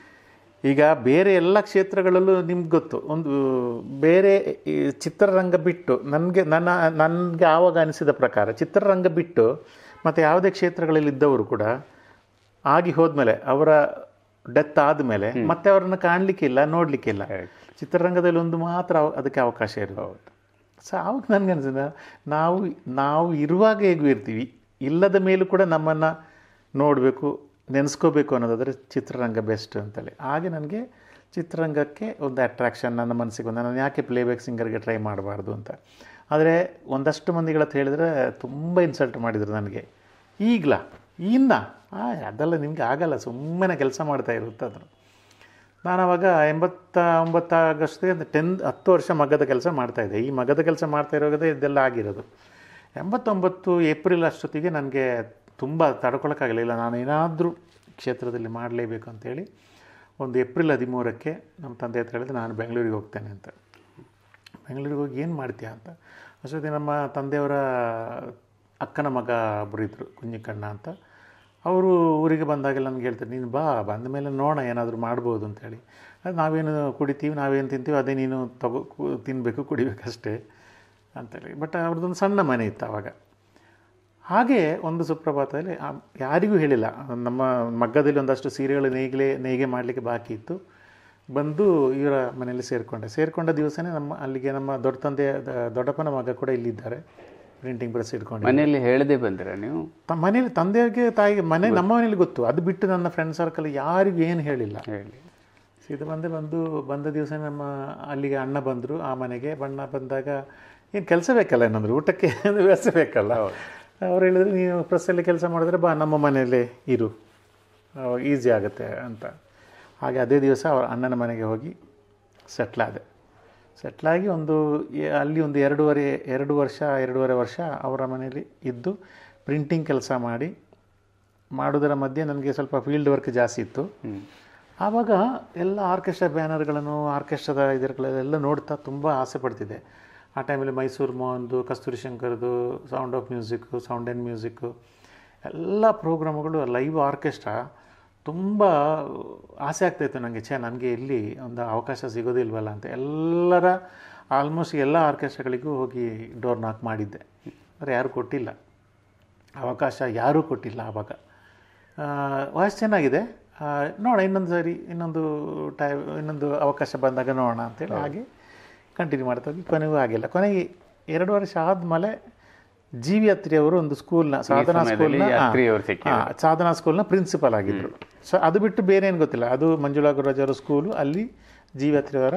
ಈಗ ಬೇರೆ ಎಲ್ಲ ಕ್ಷೇತ್ರಗಳಲ್ಲೂ ನಿಮ್ಗೆ ಗೊತ್ತು, ಒಂದು ಬೇರೆ ಈ ಚಿತ್ರರಂಗ ಬಿಟ್ಟು ನನಗೆ ನನ್ನ ನನಗೆ ಆವಾಗ ಅನಿಸಿದ ಪ್ರಕಾರ ಚಿತ್ರರಂಗ ಬಿಟ್ಟು ಮತ್ತು ಯಾವುದೇ ಕ್ಷೇತ್ರಗಳಲ್ಲಿದ್ದವರು ಕೂಡ ಆಗಿ ಹೋದ್ಮೇಲೆ, ಅವರ ಡೆತ್ ಆದಮೇಲೆ ಮತ್ತೆ ಅವರನ್ನು ಕಾಣಲಿಕ್ಕಿಲ್ಲ, ನೋಡಲಿಕ್ಕಿಲ್ಲ. ಚಿತ್ರರಂಗದಲ್ಲಿ ಒಂದು ಮಾತ್ರ ಅದಕ್ಕೆ ಅವಕಾಶ ಇರೋದು. ಸೊ ಆವಾಗ ನನಗೆ ಅನಿಸಿದ ನಾವು ನಾವು ಇರುವಾಗ ಹೇಗೂ ಇರ್ತೀವಿ, ಇಲ್ಲದ ಮೇಲೂ ಕೂಡ ನಮ್ಮನ್ನು ನೋಡಬೇಕು, ನೆನೆಸ್ಕೋಬೇಕು ಅನ್ನೋದಾದರೆ ಚಿತ್ರರಂಗ ಬೆಸ್ಟ್ ಅಂತೇಳಿ. ಹಾಗೆ ನನಗೆ ಚಿತ್ರರಂಗಕ್ಕೆ ಒಂದು ಅಟ್ರಾಕ್ಷನ್ ನನ್ನ ಮನಸ್ಸಿಗೆ ಬಂದ. ನಾನು ಯಾಕೆ ಪ್ಲೇಬ್ಯಾಕ್ ಸಿಂಗರ್ಗೆ ಟ್ರೈ ಮಾಡಬಾರ್ದು ಅಂತ. ಆದರೆ ಒಂದಷ್ಟು ಮಂದಿಗಳಂತ ಹೇಳಿದರೆ ತುಂಬ ಇನ್ಸಲ್ಟ್ ಮಾಡಿದರು ನನಗೆ. ಈಗಲ ಇನ್ನು ಅದೆಲ್ಲ ನಿಮಗೆ ಆಗಲ್ಲ, ಸುಮ್ಮನೆ ಕೆಲಸ ಮಾಡ್ತಾ ಇರುತ್ತೆ ಅದ್ರ. ನಾನು ಆವಾಗ ಎಂಬತ್ತ ಒಂಬತ್ತು ಆಗಸ್ಟ್ಗೆ ಟೆನ್ ಹತ್ತು ವರ್ಷ ಮಗದ ಕೆಲಸ ಮಾಡ್ತಾಯಿದ್ದೆ. ಈ ಮಗದ ಕೆಲಸ ಮಾಡ್ತಾ ಇರೋದೇ ಇದೆಲ್ಲ ಆಗಿರೋದು. ಎಂಬತ್ತೊಂಬತ್ತು ಏಪ್ರಿಲ್ ಅಷ್ಟೊತ್ತಿಗೆ ನನಗೆ ತುಂಬ ತಡ್ಕೊಳಕ್ಕಾಗಲಿಲ್ಲ, ನಾನು ಏನಾದರೂ ಕ್ಷೇತ್ರದಲ್ಲಿ ಮಾಡಲೇಬೇಕು ಅಂತೇಳಿ ಒಂದು ಏಪ್ರಿಲ್ ಹದಿಮೂರಕ್ಕೆ ನಮ್ಮ ತಂದೆ ಹತ್ರ ಹೇಳಿದ್ರೆ ನಾನು ಬೆಂಗಳೂರಿಗೆ ಹೋಗ್ತೇನೆ ಅಂತ. ಬೆಂಗಳೂರಿಗೆ ಹೋಗಿ ಏನು ಮಾಡ್ತೀಯಾ ಅಂತ. ಅಷ್ಟೊತ್ತಿಗೆ ನಮ್ಮ ತಂದೆಯವರ ಅಕ್ಕನ ಮಗ ಒಬ್ಬರು ಇದ್ದರು, ಕುഞ്ഞിക്കಣ್ಣ ಅಂತ. ಅವರು ಊರಿಗೆ ಬಂದಾಗೆಲ್ಲ ನನಗೆ ಹೇಳ್ತಾರೆ, ನೀನು ಬಾ, ಬಂದ ಮೇಲೆ ನೋಡೋಣ ಏನಾದರೂ ಮಾಡ್ಬೋದು ಅಂತೇಳಿ. ಅದು ನಾವೇನು ಕುಡಿತೀವಿ, ನಾವೇನು ತಿಂತೀವಿ ಅದೇ ನೀನು ತಗೋ ತಿನ್ನಬೇಕು, ಕುಡಿಬೇಕಷ್ಟೇ ಅಂತೇಳಿ. ಬಟ್ ಅವ್ರದ್ದೊಂದು ಸಣ್ಣ ಮನೆ ಇತ್ತು ಆವಾಗ. ಹಾಗೆ ಒಂದು ಸುಪ್ರಭಾತದಲ್ಲಿ ಯಾರಿಗೂ ಹೇಳಿಲ್ಲ, ನಮ್ಮ ಮಗ್ಗದಲ್ಲಿ ಒಂದಷ್ಟು ಸೀರೆಗಳು ನೇಯ್ಗೆ ನೇಯ್ಗೆ ಮಾಡಲಿಕ್ಕೆ ಬಾಕಿ ಇತ್ತು. ಬಂದು ಇವರ ಮನೆಯಲ್ಲಿ ಸೇರಿಕೊಂಡೆ. ಸೇರಿಕೊಂಡ ದಿವಸನೇ ನಮ್ಮ ಅಲ್ಲಿಗೆ ನಮ್ಮ ದೊಡ್ಡ ತಂದೆ ದೊಡ್ಡಪ್ಪನ ಮಗ ಕೂಡ ಇಲ್ಲಿದ್ದಾರೆ, ಪ್ರಿಂಟಿಂಗ್ ಪ್ರೆಸ್ ಇಟ್ಕೊಂಡು. ಮನೆಯಲ್ಲಿ ಹೇಳದೆ ಬಂದರೆ ನೀವು? ಮನೇಲಿ ತಂದೆಗೆ ತಾಯಿಗೆ ಮನೆ ನಮ್ಮ ಮನೇಲಿ ಗೊತ್ತು, ಅದು ಬಿಟ್ಟು ನನ್ನ ಫ್ರೆಂಡ್ ಸರ್ಕಲ್ ಯಾರಿಗೂ ಏನು ಹೇಳಿಲ್ಲ. ಹೇಳಿ ಸೀದಾ ಬಂದೆ. ಬಂದು ಬಂದ ದಿವಸ ನಮ್ಮ ಅಲ್ಲಿಗೆ ಅಣ್ಣ ಬಂದರು ಆ ಮನೆಗೆ. ಬಣ್ಣ ಬಂದಾಗ ಏನು ಕೆಲಸ ಬೇಕಲ್ಲ, ಏನಂದ್ರೆ ಊಟಕ್ಕೆ ವ್ಯವಸ್ಥೆ ಬೇಕಲ್ಲ. ಅವ್ರು ಹೇಳಿದ್ರು, ನೀವು ಪ್ರೆಸ್ಸಲ್ಲಿ ಕೆಲಸ ಮಾಡಿದ್ರೆ ಬಾ ನಮ್ಮ ಮನೆಯಲ್ಲೇ ಇರು, ಈಸಿ ಆಗುತ್ತೆ ಅಂತ. ಹಾಗೆ ಅದೇ ದಿವಸ ಅವ್ರ ಅಣ್ಣನ ಮನೆಗೆ ಹೋಗಿ ಸೆಟ್ಲಾದೆ. ಸೆಟ್ಲಾಗಿ ಒಂದು ಅಲ್ಲಿ ಒಂದು ಎರಡೂವರೆ ಎರಡು ವರ್ಷ ಎರಡೂವರೆ ವರ್ಷ ಅವರ ಮನೆಯಲ್ಲಿ ಇದ್ದು ಪ್ರಿಂಟಿಂಗ್ ಕೆಲಸ ಮಾಡಿ ಮಾಡೋದರ ಮಧ್ಯೆ ನನಗೆ ಸ್ವಲ್ಪ ಫೀಲ್ಡ್ ವರ್ಕ್ ಜಾಸ್ತಿ ಇತ್ತು. ಆವಾಗ ಎಲ್ಲ ಆರ್ಕೆಸ್ಟ್ರಾ ಬ್ಯಾನರ್ಗಳನ್ನು, ಆರ್ಕೆಸ್ಟ್ರಾದ ಇದರಗಳೆಲ್ಲ ನೋಡ್ತಾ ತುಂಬ ಆಸೆ ಪಡ್ತಿದ್ದೆ. ಆ ಟೈಮಲ್ಲಿ ಮೈಸೂರು ಮೋಹನ್ದು, ಕಸ್ತೂರಿ ಶಂಕರ್ದು, sound of music, sound and music ಎಲ್ಲ ಪ್ರೋಗ್ರಾಮ್ಗಳು, ಲೈವ್ ಆರ್ಕೆಸ್ಟ್ರಾ ತುಂಬ ಆಸೆ ಆಗ್ತಾಯಿತ್ತು ನನಗೆ. ಛೇ, ನನಗೆ ಇಲ್ಲಿ ಒಂದು ಅವಕಾಶ ಸಿಗೋದಿಲ್ವಲ್ಲ ಅಂತ ಎಲ್ಲರ ಆಲ್ಮೋಸ್ಟ್ ಎಲ್ಲ ಆರ್ಕೆಸ್ಟ್ರಾಗಳಿಗೂ ಹೋಗಿ ಡೋರ್ ನಾಕ್ ಮಾಡಿದ್ದೆ. ಆದರೆ ಯಾರೂ ಕೊಟ್ಟಿಲ್ಲ ಅವಕಾಶ, ಯಾರೂ ಕೊಟ್ಟಿಲ್ಲ. ಆವಾಗ ವಾಯ್ಸ್ ಚೆನ್ನಾಗಿದೆ, ನೋಡೋಣ ಇನ್ನೊಂದು ಸರಿ ಇನ್ನೊಂದು ಟೈ ಇನ್ನೊಂದು ಅವಕಾಶ ಬಂದಾಗ ನೋಡೋಣ ಅಂತೇಳಿ ಹಾಗೆ ಕಂಟಿನ್ಯೂ ಮಾಡ್ತಾ ಹೋಗಿ ಕೊನೆಗೂ ಆಗಿಲ್ಲ. ಕೊನೆಗೆ ಎರಡು ವರ್ಷ ಆದಮೇಲೆ ಜಿ ವಿ ಅತ್ರಿಯವರು ಒಂದು ಸ್ಕೂಲ್ನ, ಸಾಧನಾ ಸ್ಕೂಲ್ನ ಸಾಧನಾ ಸ್ಕೂಲ್ನ ಪ್ರಿನ್ಸಿಪಲ್ ಆಗಿದ್ದರು. ಸೊ ಅದು ಬಿಟ್ಟು ಬೇರೆ ಏನು ಗೊತ್ತಿಲ್ಲ. ಅದು ಮಂಜುಳಾ ಗುರುರಾಜ್ ಅವರ ಸ್ಕೂಲು, ಅಲ್ಲಿ ಜಿ ವಿ ಅತ್ರಿಯವರ